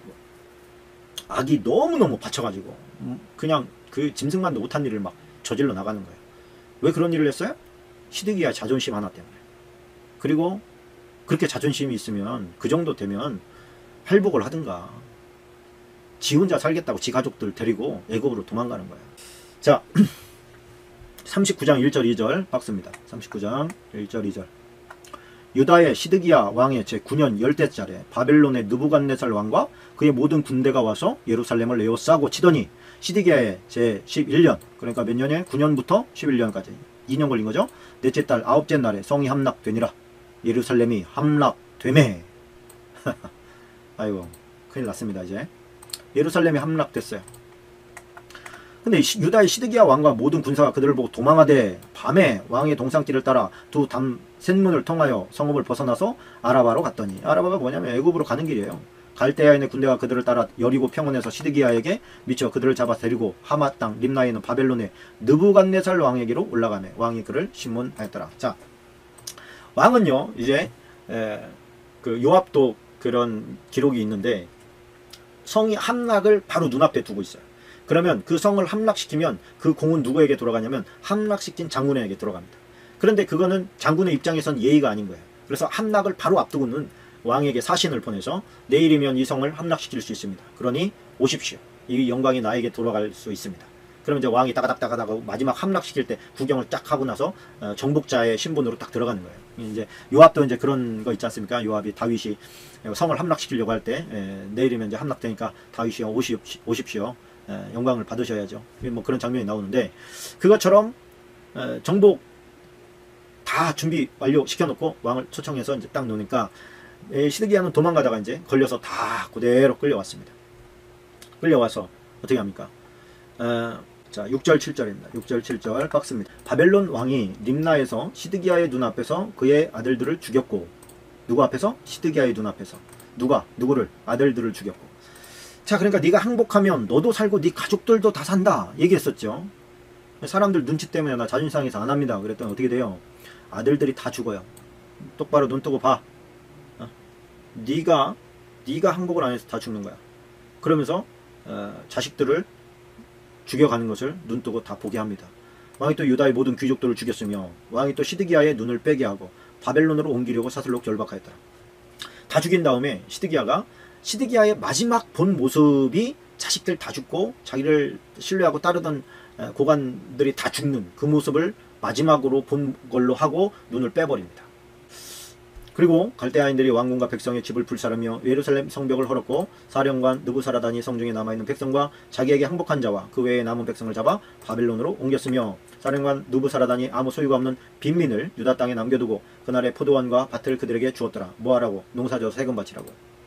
악이 너무너무 받쳐가지고 그냥 짐승만도 못한 일을 막 저질러 나가는 거예요. 왜 그런 일을 했어요? 시드기야 자존심 하나 때문에. 그리고 그렇게 자존심이 있으면 그 정도 되면 할복을 하든가 지 혼자 살겠다고 지 가족들 데리고 애굽으로 도망가는 거예요. 자, 39장 1절 2절 박스입니다. 39장 1절 2절. 유다의 시드기야 왕의 제9년 10대짜리 바벨론의 느부갓네살 왕과 그의 모든 군대가 와서 예루살렘을 에워싸고 치더니 시드기야의 제11년, 그러니까 몇 년에? 9년부터 11년까지 2년 걸린 거죠. 넷째 달 9째 날에 성이 함락되니라. 예루살렘이 함락되매. 아이고 큰일 났습니다. 이제 예루살렘이 함락됐어요. 근데 유다의 시드기야 왕과 모든 군사가 그들을 보고 도망하되 밤에 왕의 동상길을 따라 두 셋문을 통하여 성읍을 벗어나서 아라바로 갔더니, 아라바가 뭐냐면 애굽으로 가는 길이에요. 갈대아인의 군대가 그들을 따라 여리고 평원에서 시드기야에게 미쳐 그들을 잡아 데리고 하맛 땅 림나에 있는 바벨론의 느부갓네살 왕에게로 올라가매 왕이 그를 신문하였더라. 자, 왕은요 이제 요압도 그런 기록이 있는데 성이 함락을 바로 눈앞에 두고 있어요. 그러면 그 성을 함락시키면 그 공은 누구에게 돌아가냐면 함락시킨 장군에게 돌아갑니다. 그런데 그거는 장군의 입장에선 예의가 아닌 거예요. 그래서 함락을 바로 앞두고는 왕에게 사신을 보내서 내일이면 이 성을 함락시킬 수 있습니다. 그러니 오십시오. 이 영광이 나에게 돌아갈 수 있습니다. 그러면 이제 왕이 따가닥따가닥 마지막 함락시킬 때 구경을 딱 하고 나서 정복자의 신분으로 딱 들어가는 거예요. 이제 요압도 이제 그런 거 있지 않습니까? 요압이 다윗이 성을 함락시키려고 할 때 내일이면 이제 함락되니까 다윗이 오십시오. 영광을 받으셔야죠. 뭐 그런 장면이 나오는데 그것처럼 정복 다 준비 완료 시켜놓고 왕을 초청해서 이제 딱 놓으니까 시드기야는 도망가다가 이제 걸려서 다 그대로 끌려왔습니다. 끌려와서 어떻게 합니까? 자, 6절 7절입니다. 6절 7절 박스입니다. 바벨론 왕이 림나에서 시드기야의 눈앞에서 그의 아들들을 죽였고, 누구 앞에서? 시드기야의 눈앞에서. 누구를? 아들들을 죽였고. 자, 그러니까 네가 항복하면 너도 살고 네 가족들도 다 산다 얘기했었죠. 사람들 눈치 때문에 나 자존심 상해서 안 합니다 그랬더니 어떻게 돼요? 아들들이 다 죽어요. 똑바로 눈 뜨고 봐. 네가 항복을 안 해서 다 죽는 거야. 그러면서 자식들을 죽여가는 것을 눈 뜨고 다 보게 합니다. 왕이 또 유다의 모든 귀족들을 죽였으며 왕이 또 시드기야의 눈을 빼게 하고 바벨론으로 옮기려고 사슬로 결박하였더라. 다 죽인 다음에 시드기야의 마지막 본 모습이 자식들 다 죽고 자기를 신뢰하고 따르던 고관들이 다 죽는 그 모습을 마지막으로 본 걸로 하고 눈을 빼버립니다. 그리고 갈대아인들이 왕궁과 백성의 집을 불사르며 예루살렘 성벽을 헐었고 사령관 느부사라단이 성중에 남아있는 백성과 자기에게 항복한 자와 그 외에 남은 백성을 잡아 바벨론으로 옮겼으며 사령관 누부사라단이 아무 소유가 없는 빈민을 유다 땅에 남겨두고 그날의 포도원과 밭을 그들에게 주었더라. 뭐하라고? 농사져 세금 바치라고.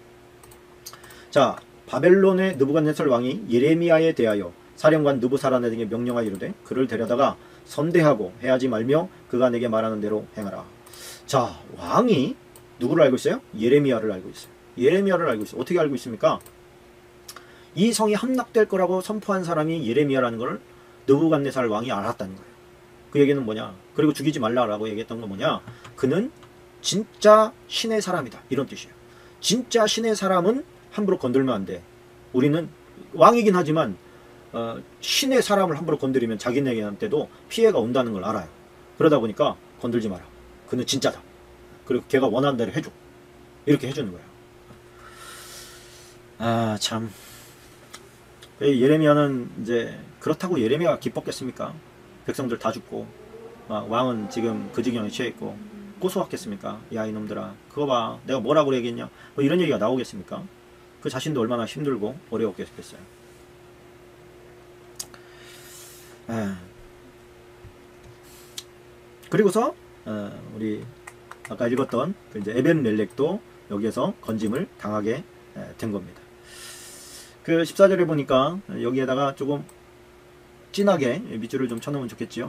자, 바벨론의 느부갓네살 왕이 예레미야에 대하여 사령관 느부사라단에게 명령하여 이르되 그를 데려다가 선대하고 해하지 말며 그가 내게 말하는 대로 행하라. 자, 왕이 누구를 알고 있어요? 예레미야를 알고 있어요. 예레미야를 알고 있어요. 어떻게 알고 있습니까? 이 성이 함락될 거라고 선포한 사람이 예레미야라는 걸 느부갓네살 왕이 알았다는 거예요. 그 얘기는 뭐냐? 그리고 죽이지 말라라고 얘기했던 건 뭐냐? 그는 진짜 신의 사람이다. 이런 뜻이에요. 진짜 신의 사람은 함부로 건들면 안 돼. 우리는 왕이긴 하지만 신의 사람을 함부로 건드리면 자기네한테도 피해가 온다는 걸 알아요. 그러다 보니까 건들지 마라. 그는 진짜다. 그리고 걔가 원하는 대로 해줘. 이렇게 해주는 거예요. 아, 참. 예레미야는 이제 그렇다고 예레미야가 기뻤겠습니까? 백성들 다 죽고 왕은 지금 그 지경에 취해있고 고소하겠습니까? 야, 이놈들아, 그거 봐, 내가 뭐라고 얘기했냐? 뭐 이런 얘기가 나오겠습니까? 그 자신도 얼마나 힘들고 어려웠겠어요. 그리고서 우리 아까 읽었던 그 이제 에벤멜렉도 여기에서 건짐을 당하게 된 겁니다. 그 14절에 보니까 여기에다가 조금 진하게 밑줄을 좀 쳐놓으면 좋겠지요.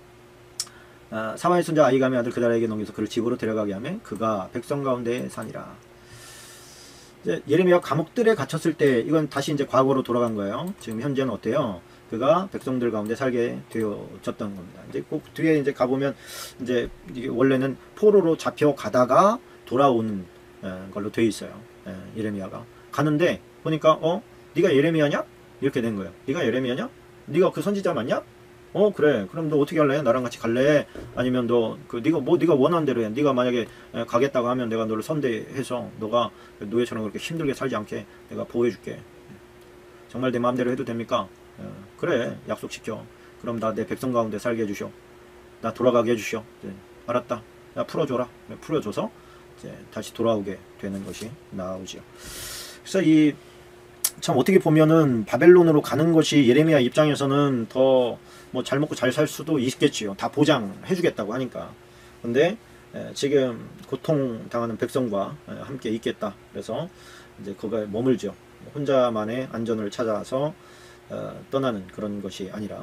사마의 손자 아히감의 아들 그달에게 넘겨서 그를 집으로 데려가게 하며 그가 백성 가운데 사니라. 이제 예레미야 감옥들에 갇혔을 때 이건 다시 이제 과거로 돌아간 거예요. 지금 현재는 어때요? 그가 백성들 가운데 살게 되어졌던 겁니다. 이제 꼭 뒤에 이제 가보면 이제 이게 원래는 포로로 잡혀가다가 돌아오는 걸로 되어 있어요. 예레미야가 가는데 보니까 네가 예레미야냐? 이렇게 된 거예요. 네가 예레미야냐? 네가 그 선지자 맞냐? 그래. 그럼 너 어떻게 할래? 나랑 같이 갈래? 아니면 너 네가 원하는 대로 해. 네가 만약에 가겠다고 하면 내가 너를 선대해서 너가 노예처럼 그렇게 힘들게 살지 않게 내가 보호해줄게. 정말 내 마음대로 해도 됩니까? 그래. 약속시켜. 그럼 나 내 백성 가운데 살게 해주시오. 나 돌아가게 해주시오. 알았다. 나 풀어줘라. 풀어줘서 이제 다시 돌아오게 되는 것이 나오지요. 그래서 참 어떻게 보면은 바벨론으로 가는 것이 예레미야 입장에서는 더 뭐 잘 먹고 잘 살 수도 있겠지요. 다 보장해 주겠다고 하니까. 근데 지금 고통당하는 백성과 함께 있겠다. 그래서 이제 거기에 머물죠. 혼자만의 안전을 찾아서 떠나는 그런 것이 아니라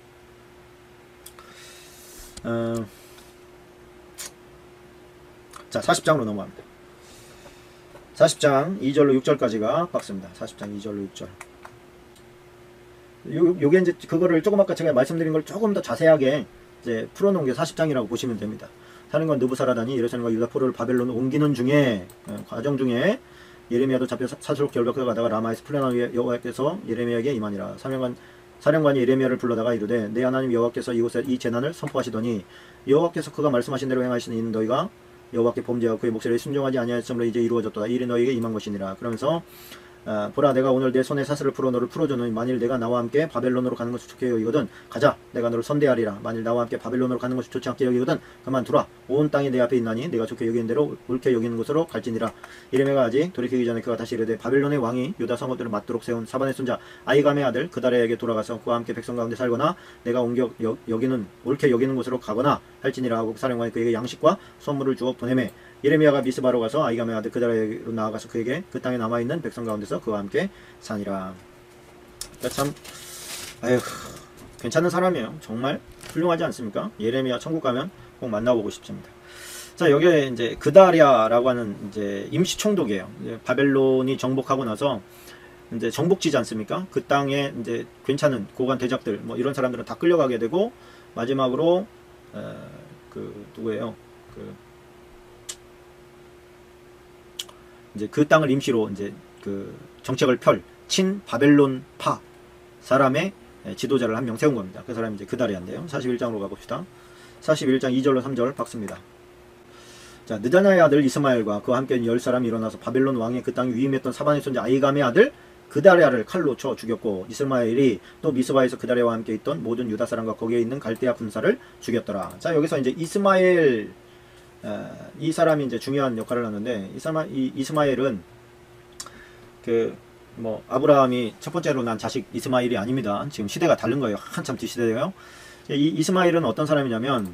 자, 40장으로 넘어갑니다. 40장 2절로 6절까지가 박스입니다. 40장 2절로 6절. 요게 이제 그거를 조금 아까 제가 말씀드린 걸 조금 더 자세하게 이제 풀어놓은 게 40장이라고 보시면 됩니다. 사령관 느부사라단이 예루살렘과 유다 포로를 바벨론으로 옮기는 중에 과정 중에 예레미야도 잡혀 사슬로 결박해 가다가 라마에서 풀려난 여호와께서 예레미야에게 임하니라. 사령관이 예레미야를 불러다가 이르되 내 하나님 여호와께서 이곳에 이 재난을 선포하시더니 여호와께서 그가 말씀하신 대로 행하시는 이는 너희가 여호와께 범죄하고 그의 목소리에 순종하지 아니하였으므로 이제 이루어졌도다. 이 일이 너희에게 임한 것이니라. 그러면서 보라, 내가 오늘 내 손에 사슬을 풀어 너를 풀어주노니 만일 내가 나와 함께 바벨론으로 가는 것이 좋게 여기거든 가자. 내가 너를 선대하리라. 만일 나와 함께 바벨론으로 가는 것이 좋지 않게 여기거든 그만두라. 온 땅이 내 앞에 있나니 내가 좋게 여기는 대로 옳게 여기는 곳으로 갈지니라. 예레미야가 아직 돌이키기 전에 그가 다시 이르되 바벨론의 왕이 유다 성읍들을 맞도록 세운 사반의 손자 아히감의 아들 그달에게 돌아가서 그와 함께 백성 가운데 살거나 내가 옮겨 여기는 옳게 여기는 곳으로 가거나 할지니라 하고 사령관이 그에게 양식과 선물을 주어 보내매 예레미야가 미스바로 가서 아히감의 아들 그달에게로 나아가서 그에게 그 땅에 남아있는 백성 가운데서 그와 함께 사니라. 그러니까 참 괜찮은 사람이에요. 정말 훌륭하지 않습니까? 예레미야 천국 가면 꼭 만나보고 싶습니다. 자, 여기에 이제 그다랴라고 하는 이제 임시 총독이에요. 이제 바벨론이 정복하고 나서 이제 정복지지 않습니까? 그 땅에 이제 괜찮은 고관 대작들 뭐 이런 사람들은 다 끌려가게 되고 마지막으로 누구예요? 이제 그 땅을 임시로 이제 그 정책을 펼 친 바벨론파 사람의 지도자를 한 명 세운 겁니다. 그 사람이 이제 그다랴인데요. 41장으로 가봅시다. 41장 2절로 3절 박습니다. 자, 느다냐의 아들 이스마엘과 그와 함께 10사람이 일어나서 바벨론 왕의 그 땅에 위임했던 사반의 손자 아히감의 아들 그다랴를 칼로 쳐 죽였고 이스마엘이 또 미스바에서 그다랴와 함께 있던 모든 유다 사람과 거기에 있는 갈대아 군사를 죽였더라. 자, 여기서 이제 이스마엘 이 사람이 이제 중요한 역할을 하는데 이스마엘은 아브라함이 첫 번째로 난 자식 이스마엘이 아닙니다. 지금 시대가 다른 거예요. 한참 뒤시대예요. 이 이스마엘은 어떤 사람이냐면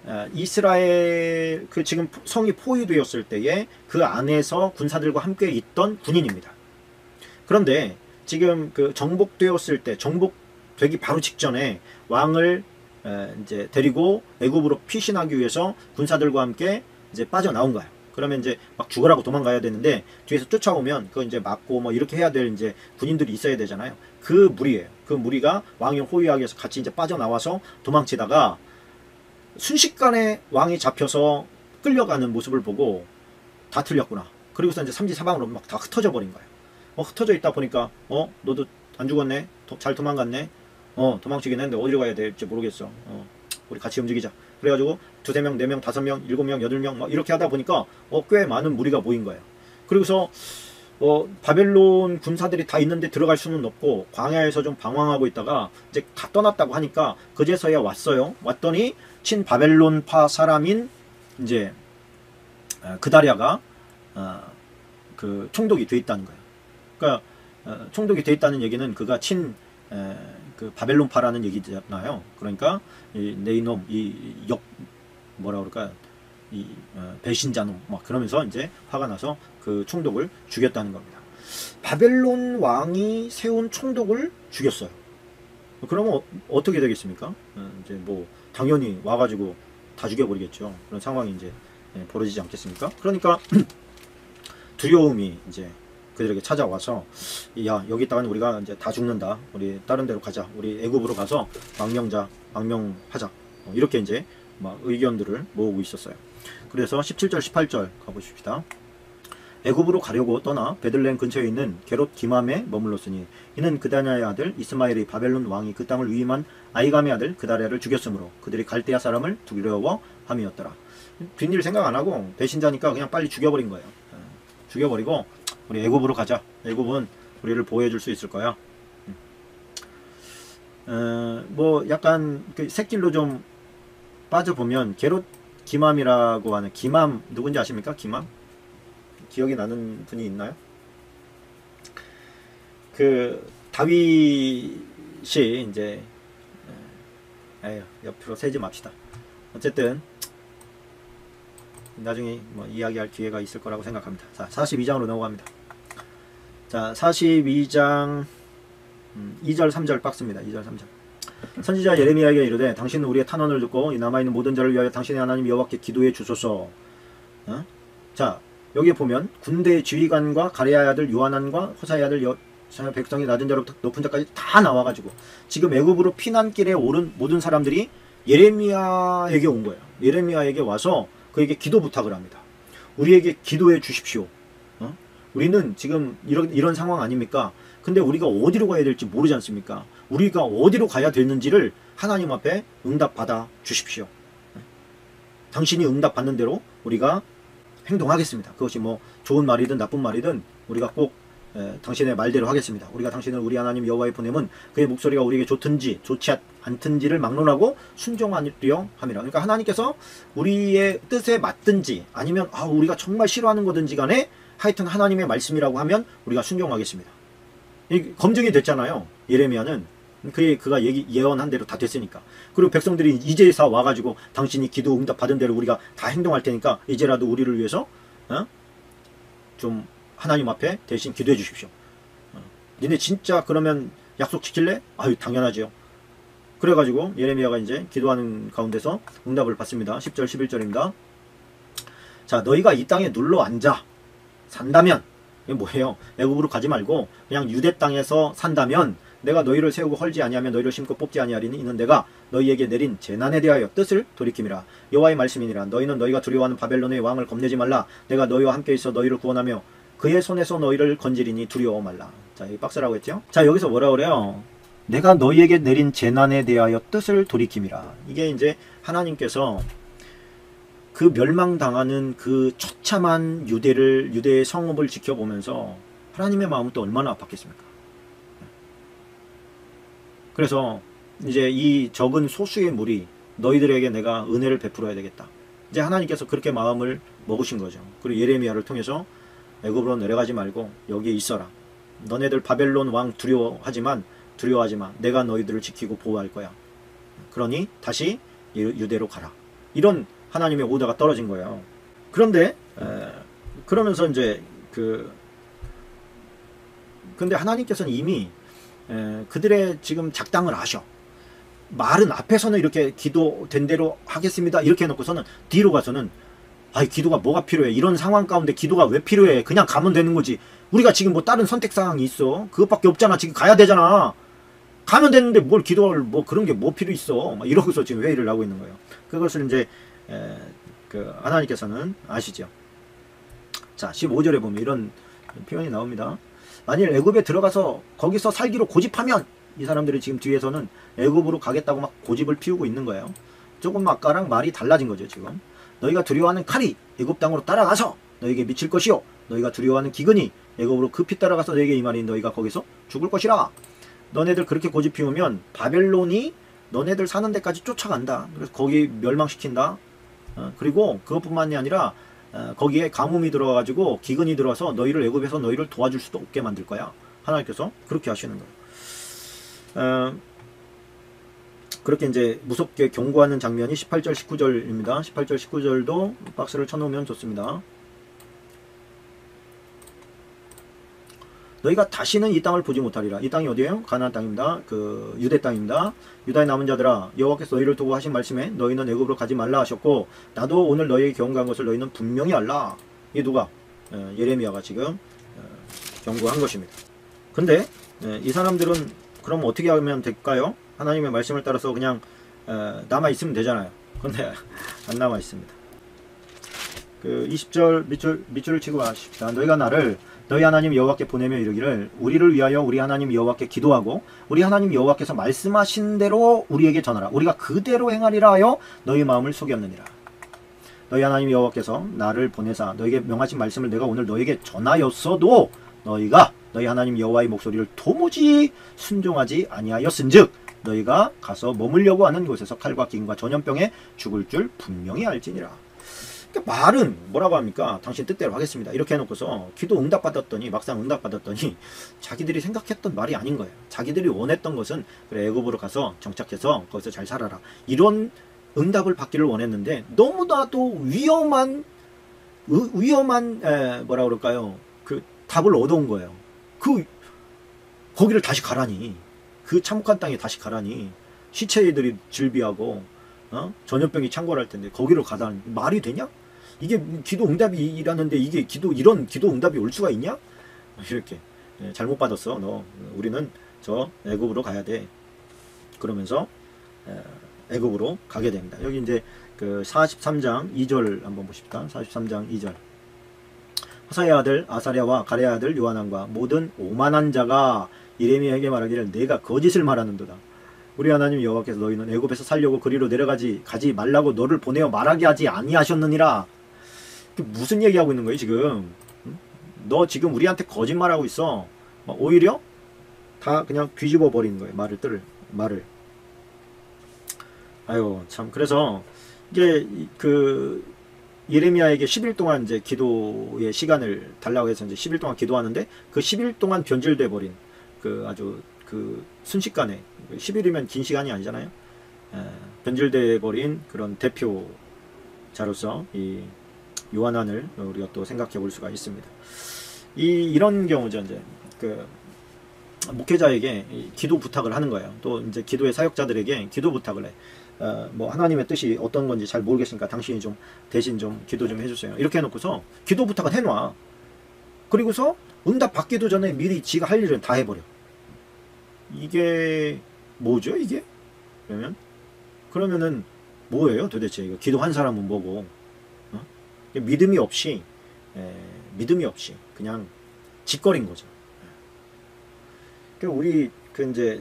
이스라엘 그 지금 성이 포위되었을 때에 그 안에서 군사들과 함께 있던 군인입니다. 그런데 지금 그 정복되었을 때, 정복되기 바로 직전에 왕을 이제 데리고 애굽으로 피신하기 위해서 군사들과 함께 이제 빠져나온 거예요. 그러면 이제 막 죽으라고 도망가야 되는데 뒤에서 쫓아오면 그거 이제 막고 뭐 이렇게 해야 될 이제 군인들이 있어야 되잖아요. 그 무리예요. 그 무리가 왕이 호위하기 위해서 같이 이제 빠져나와서 도망치다가 순식간에 왕이 잡혀서 끌려가는 모습을 보고 다 틀렸구나. 그리고서 이제 삼지사방으로 막 다 흩어져 버린 거예요. 흩어져 있다 보니까 너도 안 죽었네, 잘 도망갔네, 도망치긴 했는데 어디로 가야 될지 모르겠어, 우리 같이 움직이자. 그래가지고 두세 명, 네 명, 다섯 명, 일곱 명, 여덟 명 막 이렇게 하다 보니까 꽤 많은 무리가 모인 거예요. 그리고서 바벨론 군사들이 다 있는데 들어갈 수는 없고 광야에서 좀 방황하고 있다가 이제 다 떠났다고 하니까 그제서야 왔어요. 왔더니 친 바벨론파 사람인 이제 그다랴가 그 총독이 돼 있다는 거예요. 그러니까 총독이 돼 있다는 얘기는 그가 친 그 바벨론파라는 얘기잖아요. 그러니까 내 이놈, 뭐라 그럴까, 배신자놈 막 그러면서 이제 화가 나서 그 총독을 죽였다는 겁니다. 바벨론 왕이 세운 총독을 죽였어요. 그러면 어떻게 되겠습니까? 이제 뭐 당연히 와가지고 다 죽여버리겠죠. 그런 상황이 이제 벌어지지 않겠습니까? 그러니까 두려움이 이제 그들에게 찾아와서, 야, 여기 있다가는 우리가 이제 다 죽는다. 우리 다른 데로 가자. 우리 애굽으로 가서 망명하자. 이렇게 이제 막 의견들을 모으고 있었어요. 그래서 17절, 18절 가보십시다. 애굽으로 가려고 떠나 베들레헴 근처에 있는 게롯 기맘에 머물렀으니 이는 그다냐의 아들 이스마엘이 바벨론 왕이 그 땅을 위임한 아이감의 아들 그다랴를 죽였으므로 그들이 갈대아 사람을 두려워함이었더라. 뒷일 생각 안 하고 배신자니까 그냥 빨리 죽여버린 거예요. 죽여버리고 우리 애굽으로 가자. 애굽은 우리를 보호해 줄 수 있을 거야. 뭐 약간 그 새길로 좀 빠져보면 게롯 기맘이라고 하는, 기맘 누군지 아십니까? 기맘? 기억이 나는 분이 있나요? 그 다윗이 이제 옆으로 세지 맙시다. 어쨌든 나중에 뭐 이야기할 기회가 있을 거라고 생각합니다. 자, 42장으로 넘어갑니다. 자, 42장 2절 3절 박스입니다. 2절 3절. 선지자 예레미야에게 이르되 당신은 우리의 탄원을 듣고 이 남아있는 모든 자를 위하여 당신의 하나님 여호와께 기도해 주소서. 자, 여기 보면 군대의 지휘관과 가레야의 아들 요하난과 호사의 아들 백성이 낮은 자로부터 높은 자까지 다 나와가지고 지금 애굽으로 피난길에 오른 모든 사람들이 예레미야에게 온 거예요. 예레미야에게 와서 그에게 기도 부탁을 합니다. 우리에게 기도해 주십시오. 우리는 지금 이런 상황 아닙니까? 근데 우리가 어디로 가야 될지 모르지 않습니까? 우리가 어디로 가야 되는지를 하나님 앞에 응답받아 주십시오. 당신이 응답받는 대로 우리가 행동하겠습니다. 그것이 뭐 좋은 말이든 나쁜 말이든 우리가 꼭 당신의 말대로 하겠습니다. 우리가 당신을 우리 하나님 여호와의 보냄은 그의 목소리가 우리에게 좋든지 좋지 않든지를 막론하고 순종하려 함이라. 그러니까 하나님께서 우리의 뜻에 맞든지 아니면 우리가 정말 싫어하는 거든지 간에 하여튼 하나님의 말씀이라고 하면 우리가 순종하겠습니다. 검증이 됐잖아요. 예레미야는 그가 예언한 대로 다 됐으니까. 그리고 백성들이 이제서 와가지고 당신이 기도 응답 받은 대로 우리가 다 행동할 테니까 이제라도 우리를 위해서 좀 하나님 앞에 대신 기도해 주십시오. 니네 진짜 그러면 약속 지킬래? 아유, 당연하죠. 그래가지고 예레미야가 이제 기도하는 가운데서 응답을 받습니다. 10절 11절입니다. 자, 너희가 이 땅에 눌러 앉아 산다면, 이게 뭐예요? 애굽으로 가지 말고 그냥 유대 땅에서 산다면 내가 너희를 세우고 헐지 아니하면 너희를 심고 뽑지 아니하리니 이는 내가 너희에게 내린 재난에 대하여 뜻을 돌이킴이라. 여호와의 말씀이니라. 너희는 너희가 두려워하는 바벨론의 왕을 겁내지 말라. 내가 너희와 함께 있어 너희를 구원하며 그의 손에서 너희를 건지리니 두려워 말라. 자, 이 박스라고 했죠. 자, 여기서 뭐라 그래요? 내가 너희에게 내린 재난에 대하여 뜻을 돌이킴이라. 이게 이제 하나님께서 그 멸망당하는 그 처참한 유대의 성읍을 지켜보면서 하나님의 마음은 또 얼마나 아팠겠습니까? 그래서 이제 이 적은 소수의 무리, 너희들에게 내가 은혜를 베풀어야 되겠다. 이제 하나님께서 그렇게 마음을 먹으신 거죠. 그리고 예레미야를 통해서 애굽으로 내려가지 말고 여기에 있어라. 너네들 바벨론 왕 두려워하지 마. 내가 너희들을 지키고 보호할 거야. 그러니 다시 유대로 가라. 이런 하나님의 오더가 떨어진 거예요. 그런데 그러면서 이제 근데 하나님께서는 이미 그들의 지금 작당을 아셔. 말은 앞에서는 이렇게 기도된 대로 하겠습니다 이렇게 해놓고서는 뒤로 가서는 아이 기도가 뭐가 필요해, 이런 상황 가운데 기도가 왜 필요해, 그냥 가면 되는 거지, 우리가 지금 뭐 다른 선택사항이 있어, 그것밖에 없잖아, 지금 가야 되잖아, 가면 되는데 뭘 기도를 뭐 그런 게 뭐 필요 있어, 막 이러고서 지금 회의를 하고 있는 거예요. 그것을 이제 하나님께서는 아시죠. 자 15절에 보면 이런 표현이 나옵니다. 만일 애굽에 들어가서 거기서 살기로 고집하면, 이 사람들이 지금 뒤에서는 애굽으로 가겠다고 막 고집을 피우고 있는 거예요. 조금 아까랑 말이 달라진 거죠. 지금 너희가 두려워하는 칼이 애굽 땅으로 따라가서 너희에게 미칠 것이요, 너희가 두려워하는 기근이 애굽으로 급히 따라가서 너희에게 임하니 너희가 거기서 죽을 것이라. 너네들 그렇게 고집 피우면 바벨론이 너네들 사는 데까지 쫓아간다. 그래서 거기 멸망시킨다. 그리고 그것뿐만이 아니라 거기에 가뭄이 들어와가지고 기근이 들어와서 너희를 애굽에서 너희를 도와줄 수도 없게 만들 거야. 하나님께서 그렇게 하시는 거예요. 그렇게 이제 무섭게 경고하는 장면이 18절 19절입니다. 18절 19절도 박스를 쳐놓으면 좋습니다. 너희가 다시는 이 땅을 보지 못하리라. 이 땅이 어디예요? 가나안 땅입니다. 그 유대 땅입니다. 유다의 남은 자들아, 여호와께서 너희를 두고 하신 말씀에 너희는 애굽으로 가지 말라 하셨고 나도 오늘 너희에게 경고한 것을 너희는 분명히 알라. 이게 누가? 예레미야가 지금 경고한 것입니다. 근데 이 사람들은 그럼 어떻게 하면 될까요? 하나님의 말씀을 따라서 그냥 남아 있으면 되잖아요. 근데 안 남아 있습니다. 그 20절 밑줄을 치고 가십시다. 너희가 나를 너희 하나님 여호와께 보내며 이르기를 우리를 위하여 우리 하나님 여호와께 기도하고 우리 하나님 여호와께서 말씀하신 대로 우리에게 전하라. 우리가 그대로 행하리라 하여 너희 마음을 속였느니라. 너희 하나님 여호와께서 나를 보내사 너희에게 명하신 말씀을 내가 오늘 너희에게 전하였어도 너희가 너희 하나님 여호와의 목소리를 도무지 순종하지 아니하였은즉 너희가 가서 머물려고 하는 곳에서 칼과 기근과 전염병에 죽을 줄 분명히 알지니라. 그러니까 말은 뭐라고 합니까? 당신 뜻대로 하겠습니다. 이렇게 해놓고서 기도 응답받았더니 막상 응답받았더니 자기들이 생각했던 말이 아닌 거예요. 자기들이 원했던 것은 그래 애굽으로 가서 정착해서 거기서 잘 살아라. 이런 응답을 받기를 원했는데 너무나도 위험한 뭐라 그럴까요? 그 답을 얻어온 거예요. 거기를 다시 가라니. 그 참혹한 땅에 다시 가라니. 시체들이 질비하고 전염병이 창궐할 텐데 거기로 가다니 말이 되냐? 이게 기도 응답이라는데 이게 이런 기도 응답이 올 수가 있냐? 이렇게 잘못 받았어. 너 우리는 저 애굽으로 가야 돼. 그러면서 애굽으로 가게 됩니다. 여기 이제 그 43장 2절 한번 보십시다. 43장 2절. 호사의 아들 아사랴와 가레의 아들 요하난과 모든 오만한 자가 예레미야에게 말하기를 내가 거짓을 말하는도다. 우리 하나님 여호와께서 너희는 애굽에서 살려고 그리로 가지 말라고 너를 보내어 말하게 하지 아니하셨느니라. 무슨 얘기하고 있는 거예요 지금? 너 지금 우리한테 거짓말하고 있어. 오히려 다 그냥 뒤집어 버리는 거예요. 말을. 아유 참. 그래서 이게 그 예레미야에게 10일 동안 이제 기도의 시간을 달라고 해서 이제 10일 동안 기도하는데 그 10일 동안 변질돼 버린 그 아주 그 순식간에 10일이면 긴 시간이 아니잖아요. 변질돼 버린 그런 대표자로서 이 요한안을 우리가 또 생각해 볼 수가 있습니다. 이런 경우죠. 이제 그 목회자에게 기도 부탁을 하는 거예요. 또 이제 기도의 사역자들에게 기도 부탁을 해. 뭐 하나님의 뜻이 어떤 건지 잘 모르겠으니까 당신이 좀 대신 좀 기도 좀 해주세요. 이렇게 해놓고서 기도 부탁을 해놔. 그리고서 응답 받기도 전에 미리 지가 할 일을 다 해버려. 이게 뭐죠 이게? 그러면은 뭐예요 도대체? 이거 기도한 사람은 뭐고? 믿음이 없이 그냥 짓거린 거죠. 우리 이제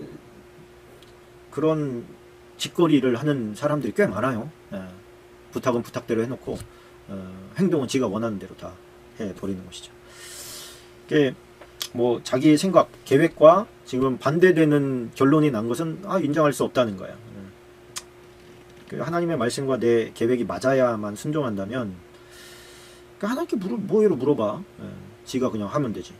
그런 짓거리를 하는 사람들이 꽤 많아요. 부탁은 부탁대로 해놓고 행동은 지가 원하는 대로 다 해버리는 것이죠. 이게 뭐 자기의 생각, 계획과 지금 반대되는 결론이 난 것은 인정할 수 없다는 거야. 하나님의 말씀과 내 계획이 맞아야만 순종한다면 하나님께 뭐예요 물어봐. 지가 그냥 하면 되지.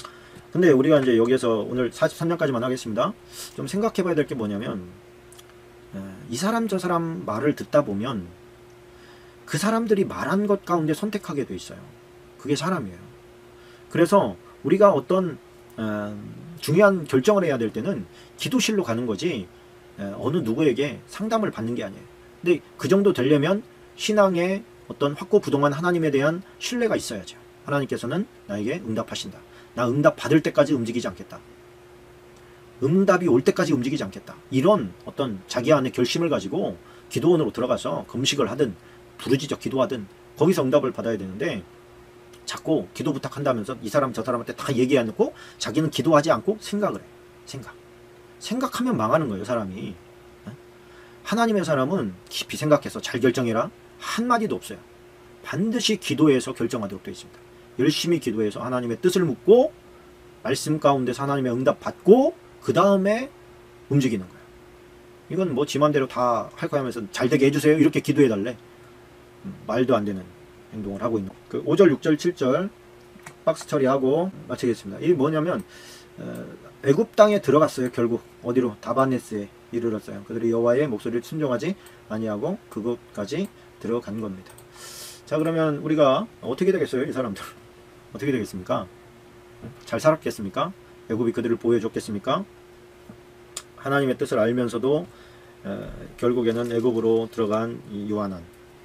근데 우리가 이제 여기에서 오늘 43장까지만 하겠습니다. 좀 생각해 봐야 될 게 뭐냐면 이 사람 저 사람 말을 듣다 보면 그 사람들이 말한 것 가운데 선택하게 돼 있어요. 그게 사람이에요. 그래서 우리가 어떤 중요한 결정을 해야 될 때는 기도실로 가는 거지 어느 누구에게 상담을 받는 게 아니에요. 근데 그 정도 되려면 신앙의 어떤 확고부동한 하나님에 대한 신뢰가 있어야죠. 하나님께서는 나에게 응답하신다. 나 응답 받을 때까지 움직이지 않겠다. 응답이 올 때까지 움직이지 않겠다. 이런 어떤 자기 안의 결심을 가지고 기도원으로 들어가서 금식을 하든 부르짖어 기도하든 거기서 응답을 받아야 되는데 자꾸 기도 부탁한다면서 이 사람 저 사람한테 다 얘기해놓고 자기는 기도하지 않고 생각을 해. 생각하면 망하는 거예요, 사람이. 하나님의 사람은 깊이 생각해서 잘 결정해라. 한마디도 없어요. 반드시 기도해서 결정하도록 되어 있습니다. 열심히 기도해서 하나님의 뜻을 묻고 말씀 가운데서 하나님의 응답 받고 그 다음에 움직이는 거예요. 이건 뭐 지 맘대로 다 할 거야 하면서 잘 되게 해주세요 이렇게 기도해달래. 말도 안 되는 행동을 하고 있는 그 5절 6절 7절 박스 처리하고 마치겠습니다. 이게 뭐냐면 애굽 땅에 들어갔어요. 결국 어디로? 다바네스에 이르렀어요. 그들이 여호와의 목소리를 순종하지 아니하고 그곳까지 들어간 겁니다. 자, 그러면 우리가 어떻게 되겠어요? 이 사람들 어떻게 되겠습니까? 잘 살았겠습니까? 애굽이 그들을 보호해줬겠습니까? 하나님의 뜻을 알면서도 결국에는 애굽으로 들어간 이 요하난,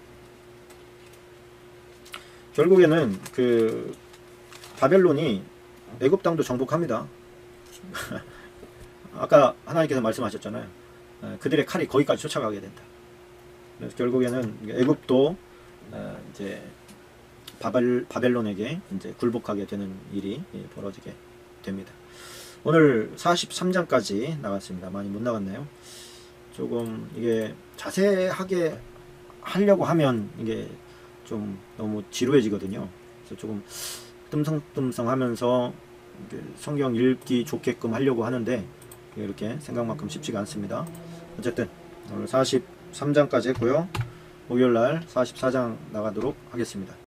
결국에는 그 바벨론이 애굽 땅도 정복합니다. 아까 하나님께서 말씀하셨잖아요. 그들의 칼이 거기까지 쫓아가게 된다. 그래서 결국에는 애굽도 이제 바벨론에게 이제 굴복하게 되는 일이 벌어지게 됩니다. 오늘 43장까지 나갔습니다. 많이 못 나갔네요. 조금 이게 자세하게 하려고 하면 이게 좀 너무 지루해지거든요. 그래서 조금 뜸성뜸성 하면서 성경 읽기 좋게끔 하려고 하는데 이렇게 생각만큼 쉽지가 않습니다. 어쨌든 오늘 43장까지 했고요. 목요일날 44장 나가도록 하겠습니다.